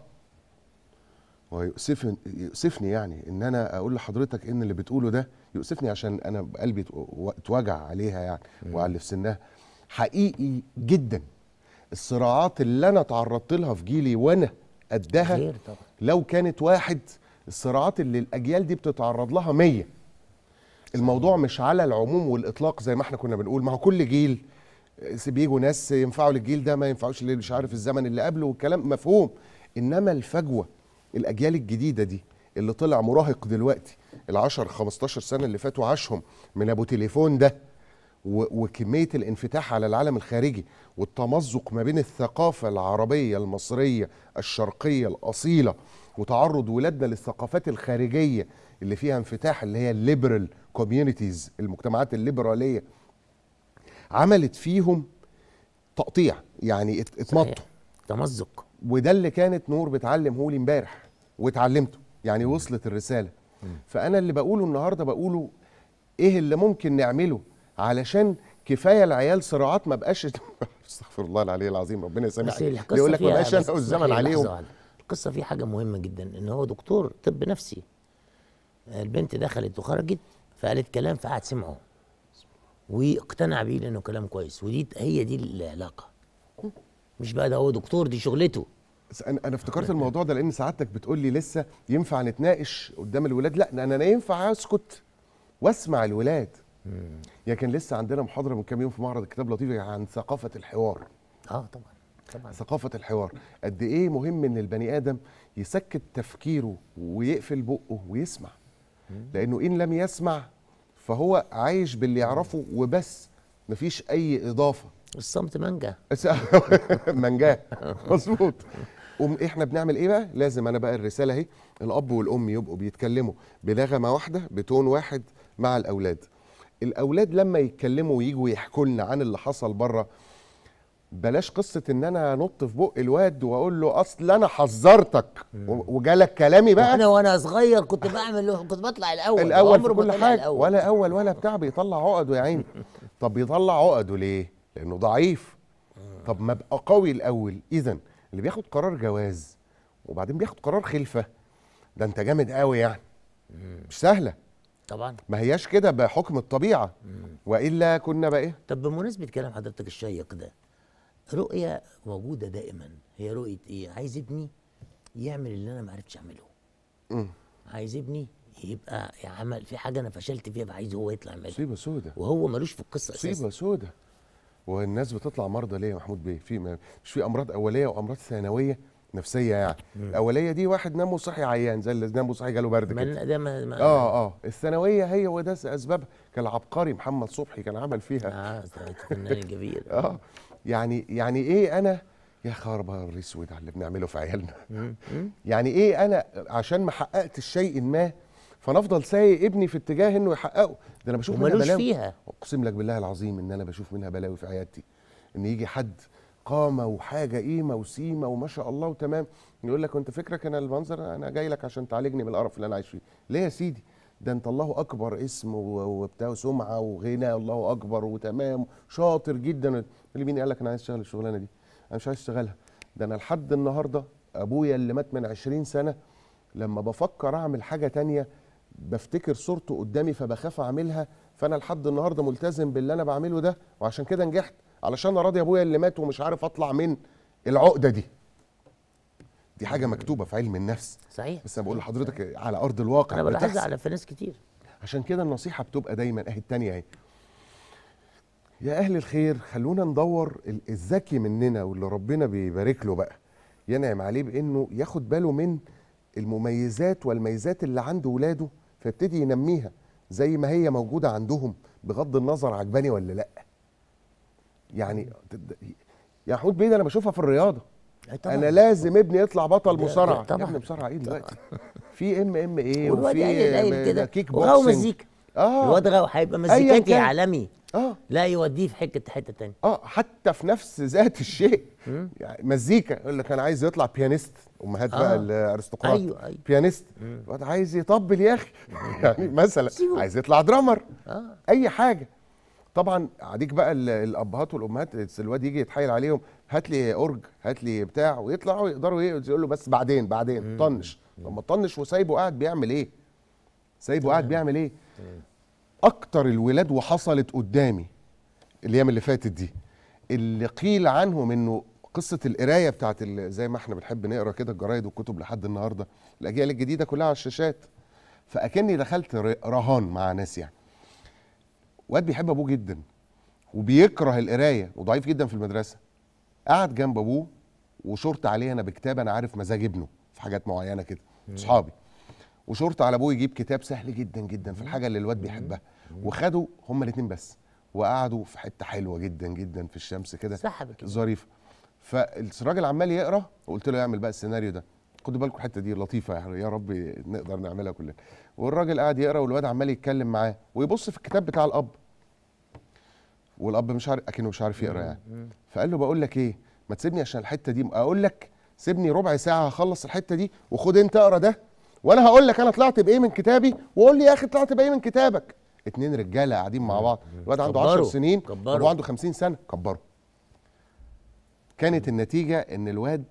ويؤسفني يعني ان انا اقول لحضرتك ان اللي بتقوله ده يؤسفني، عشان انا قلبي اتوجع عليها يعني وعلى اللي في سنها. حقيقي جدا الصراعات اللي انا تعرضت لها في جيلي وانا قدها لو كانت واحد، الصراعات اللي الاجيال دي بتتعرض لها 100. الموضوع مش على العموم والاطلاق زي ما احنا كنا بنقول، ما هو كل جيل بيجوا ناس ينفعوا للجيل ده ما ينفعوش اللي مش عارف الزمن اللي قبله، والكلام مفهوم. انما الفجوه، الاجيال الجديده دي اللي طلع مراهق دلوقتي، ال10 15 سنه اللي فاتوا عاشهم من ابو تليفون ده، وكميه الانفتاح على العالم الخارجي والتمزق ما بين الثقافه العربيه المصريه الشرقيه الاصيله، وتعرض ولادنا للثقافات الخارجيه اللي فيها انفتاح، اللي هي الليبرال كوميونيتيز، المجتمعات الليبراليه، عملت فيهم تقطيع يعني، اتمطوا، تمزق. وده اللي كانت نور بتعلمه لي امبارح واتعلمته يعني، وصلت الرساله. فانا اللي بقوله النهارده بقوله ايه اللي ممكن نعمله علشان كفايه العيال صراعات ما بقاش استغفر الله العلي العظيم، ربنا يسامحك، يقول لك ما بقاش انا والزمن عليهم. القصه فيها حاجه مهمه جدا، ان هو دكتور طب نفسي. البنت دخلت وخرجت فقالت كلام فقعد سمعه واقتنع بيه لانه كلام كويس، ودي هي دي العلاقه. مش بقى ده هو دكتور، دي شغلته. انا افتكرت الموضوع ده لان سعادتك بتقول لي لسه ينفع نتناقش قدام الولاد. لا، انا ينفع اسكت واسمع الولاد. يعني كان لسه عندنا محاضره من كام يوم في معرض الكتاب لطيف عن ثقافه الحوار. طبعا ثقافه الحوار، قد ايه مهم ان البني ادم يسكت تفكيره ويقفل بقه ويسمع. لانه ان لم يسمع فهو عايش باللي يعرفه وبس، مفيش اي اضافه. الصمت منجا. منجاه مظبوط. احنا بنعمل ايه بقى؟ لازم انا بقى الرساله اهي، الاب والام يبقوا بيتكلموا بنغمه واحده بتون واحد مع الاولاد. الاولاد لما يتكلموا ويجوا يحكوا لنا عن اللي حصل بره، بلاش قصه ان انا انط في بق الواد واقول له اصل انا حذرتك وجالك كلامي بقى. انا وانا صغير كنت بطلع الاول في كل حاجه، ولا اول ولا بتاع، بيطلع عقده يا عيني. طب بيطلع عقده ليه؟ لانه ضعيف. طب ما ابقى قوي الاول. اذا اللي بياخد قرار جواز وبعدين بياخد قرار خلفه، ده انت جامد قوي يعني. مش سهله طبعا، ما هياش كده بحكم الطبيعه، والا كنا بقى ايه. طب بمناسبه كلام حضرتك الشيق ده، رؤيه موجوده دائما، هي رؤيه ايه؟ عايز ابني يعمل اللي انا ما عرفتش اعمله. عايز ابني يبقى عمل في حاجه انا فشلت فيها، فعايز هو يطلع يعملها. مصيبه سودة، وهو ملوش في القصه اساسا. مصيبه سودة. والناس بتطلع مرضى ليه يا محمود بيه؟ مش في امراض اوليه وامراض ثانويه نفسيه يعني. الاوليه دي واحد نام وصحي عيان، زي اللي نام وصحي جاله برد كده. ده الثانويه هي وده اسبابها. كان العبقري محمد صبحي كان عمل فيها. الفنان الجميل. يعني ايه انا يا خربان اسود على اللي بنعمله في عيالنا. يعني ايه انا عشان ما حققتش شيء ما فنفضل سايق ابني في اتجاه انه يحققه؟ ده انا بشوف منها بلاوي فيها. اقسم لك بالله العظيم ان انا بشوف منها بلاوي في عيادتي. ان يجي حد قامه وحاجه قيمه وسيمه وما شاء الله وتمام، يقول لك انت فكرك انا المنظر انا جاي لك عشان تعالجني من القرف اللي انا عايش فيه. ليه يا سيدي؟ ده انت الله اكبر اسم وبتاع وسمعه وغنى، الله اكبر وتمام شاطر جدا. اللي مين قال لك انا عايز اشتغل الشغلانه دي؟ انا مش عايز اشتغلها. ده انا لحد النهارده ابويا اللي مات من 20 سنه لما بفكر اعمل حاجه تانية بفتكر صورته قدامي فبخاف اعملها. فانا لحد النهارده ملتزم باللي انا بعمله ده، وعشان كده نجحت، علشان اراضي ابويا اللي مات ومش عارف اطلع من العقده دي. دي حاجه مكتوبه في علم النفس. صحيح. بس انا بقول لحضرتك على ارض الواقع. انا بلاحظها على في ناس كتير. عشان كده النصيحه بتبقى دايما اهي التانية اهي. يا اهل الخير خلونا ندور الذكي مننا واللي ربنا بيبارك له بقى ينعم عليه بانه ياخد باله من المميزات والميزات اللي عند ولاده فيبتدي ينميها زي ما هي موجوده عندهم بغض النظر عجباني ولا لا. يعني يا محمود بيه انا بشوفها في الرياضه. انا لازم ابني يطلع بطل مصارعه. يا ابني مصارعه ايه دلوقتي؟ في MMA وفي كيك بوكسنج مزيكا. الواد غاوي هيبقى مزيكاتي عالمي. لا يوديه في حته تانية. حتى في نفس ذات الشيء. يعني مزيكا يقول لك انا عايز يطلع بيانيست، امهات بقى الارستقراط. ايوه بيانيست. الواد عايز يطبل يا اخي. يعني مثلا عايز يطلع درامر. اي حاجه. طبعا عاديك بقى الابهات والامهات الواد يجي يتحايل عليهم هات لي اورج هات لي بتاع، ويطلعوا يقدروا يقول له بس بعدين طنش. لما طنش وسايبه قاعد بيعمل ايه؟ اكتر الولاد وحصلت قدامي الايام اللي فاتت دي اللي قيل عنهم انه قصه القرايه بتاعت زي ما احنا بنحب نقرا كده الجرايد والكتب لحد النهارده، الاجيال الجديده كلها على الشاشات. فاكني دخلت رهان مع ناس. يعني واد بيحب ابوه جدا وبيكره القرايه وضعيف جدا في المدرسه، قعد جنب ابوه وشرط عليه انا بكتاب، انا عارف مزاج ابنه في حاجات معينه كده اصحابي، وشرط على ابوه يجيب كتاب سهل جدا جدا في الحاجه اللي الواد بيحبها، وخدوا هما الاثنين بس وقعدوا في حته حلوه جدا جدا في الشمس كده ظريفه. فالراجل عمال يقرا وقلت له يعمل بقى السيناريو ده، خدوا بالكم الحته دي لطيفه يعني يا رب نقدر نعملها كلنا. والراجل قاعد يقرا والواد عمال يتكلم معاه ويبص في الكتاب بتاع الاب، والاب مش عارف اكنه مش عارف يقرا يعني. فقال له بقول لك ايه، ما تسيبني عشان الحته دي اقول لك، سيبني ربع ساعه هخلص الحته دي وخد انت اقرا ده وانا هقول لك انا طلعت بايه من كتابي، وقول لي يا اخي طلعت بايه من كتابك. اتنين رجاله قاعدين مع بعض، الواد عنده 10 سنين وابوه عنده 50 سنه، كبروا. كانت النتيجه ان الواد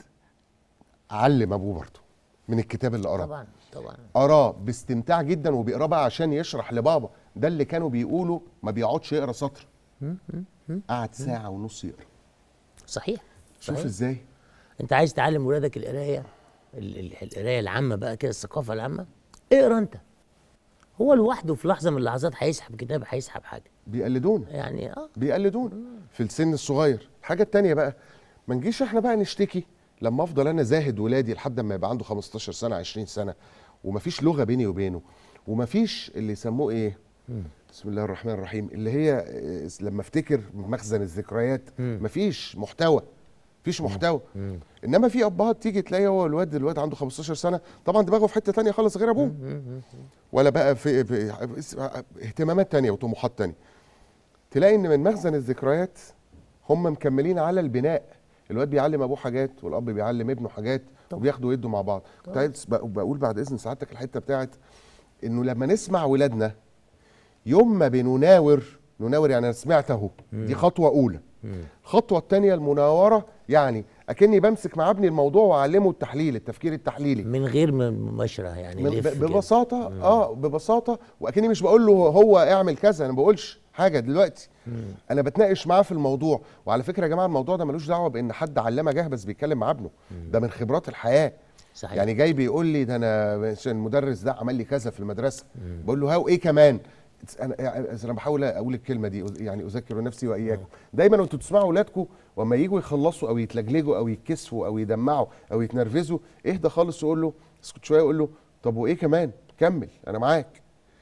علم ابوه برضه من الكتاب اللي قراه. طبعا قراه باستمتاع جدا وبيقراه بقى عشان يشرح لبابا. ده اللي كانوا بيقولوا ما بيقعدش يقرا سطر، قعد ساعه ونص يقرا. صحيح. شوف ازاي انت عايز تعلم ولادك القرايه، القرايه العامه بقى كده، الثقافه العامه، اقرا انت. هو لوحده في لحظه من اللحظات هيسحب كتاب، هيسحب حاجه. بيقلدونا يعني بيقلدونا في السن الصغير. الحاجه الثانيه بقى، ما نجيش احنا بقى نشتكي لما افضل انا زاهد ولادي لحد ما يبقى عنده 15 سنه 20 سنه ومفيش لغه بيني وبينه، ومفيش اللي يسموه ايه، بسم الله الرحمن الرحيم، اللي هي لما افتكر مخزن الذكريات، مفيش محتوى، مفيش محتوى. انما في ابهات تيجي تلاقي هو الواد عنده 15 سنه طبعا دماغه في حته ثانيه خالص غير ابوه، ولا بقى في اهتمامات ثانيه وطموحات ثانيه. تلاقي ان من مخزن الذكريات هم مكملين على البناء. الواد بيعلم ابوه حاجات والاب بيعلم ابنه حاجات وبياخدوا ويدوا مع بعض. كنت عايز بقول بعد اذن سعادتك الحته بتاعت انه لما نسمع ولادنا يوم ما بنناور يعني انا سمعت اهو، دي خطوه اولى. الخطوه الثانيه المناوره، يعني اكني بمسك مع ابني الموضوع واعلمه التفكير التحليلي من غير مباشره يعني ببساطه ببساطه، واكني مش بقول له هو اعمل كذا، انا ما بقولش حاجه دلوقتي، انا بتناقش معاه في الموضوع. وعلى فكره يا جماعه الموضوع ده ملوش دعوه بان حد علامه جهبذ بيتكلم مع ابنه، ده من خبرات الحياه. صحيح. يعني جاي بيقول لي ده انا المدرس ده عمل لي كذا في المدرسه، بقول له ها وايه كمان. انا بحاول اقول الكلمه دي، يعني اذكر نفسي واياكم دايما وانتوا تسمعوا اولادكم وما يجوا يخلصوا او يتلجلجوا او يتكسفوا او يدمعوا او يتنرفزوا، اهدى خالص وقول له اسكت شويه، وقول له طب وايه كمان، كمل انا معاك.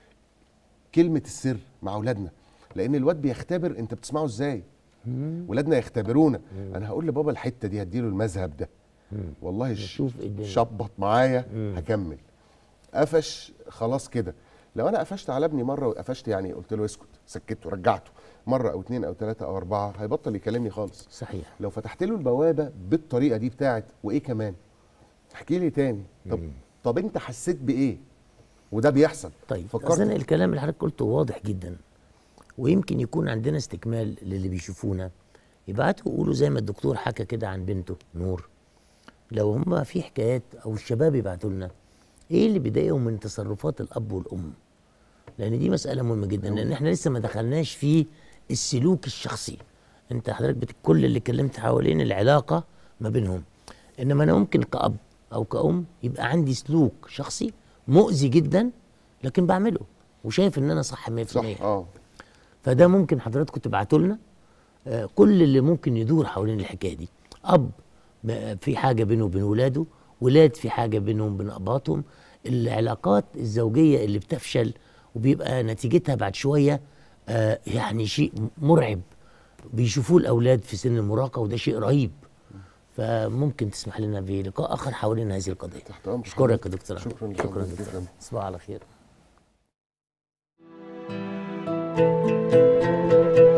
كلمه السر مع اولادنا، لان الواد بيختبر انت بتسمعه ازاي. ولادنا يختبرونا. انا هقول لبابا الحته دي، هديله المذهب ده، والله شبط معايا هكمل، قفش خلاص كده. لو انا قفشت على ابني مره وقفشت يعني قلت له اسكت، سكته ورجعته مره او اثنين او ثلاثه او اربعه، هيبطل يكلمني خالص. صحيح. لو فتحت له البوابه بالطريقه دي بتاعت وايه كمان، احكي لي تاني، طب انت حسيت بايه، وده بيحصل. طيب اذن الكلام اللي حضرتك قلته واضح جدا، ويمكن يكون عندنا استكمال للي بيشوفونا. يبعتوا يقولوا زي ما الدكتور حكى كده عن بنته نور، لو هم في حكايات او الشباب يبعتوا لنا ايه اللي بيضايقهم من تصرفات الاب والام، لان دي مساله مهمه جدا، لان احنا لسه ما دخلناش في السلوك الشخصي. انت حضرتك كل اللي اتكلمت حوالين العلاقه ما بينهم، انما انا ممكن كاب او كأم يبقى عندي سلوك شخصي مؤذي جدا لكن بعمله وشايف ان انا صح 100%. صح. فده ممكن حضراتكم تبعتوا لنا كل اللي ممكن يدور حوالين الحكايه دي. اب في حاجه بينه وبين ولاده، ولاد في حاجه بينهم وبين اباتهم، العلاقات الزوجيه اللي بتفشل وبيبقى نتيجتها بعد شويه يعني شيء مرعب بيشوفوه الاولاد في سن المراهقه، وده شيء رهيب. فممكن تسمح لنا بلقاء اخر حوالين هذه القضيه. تحت امرك. اشكرك يا دكتور أحمد. شكرا شكرا جدا. دكتور. تصبح على خير.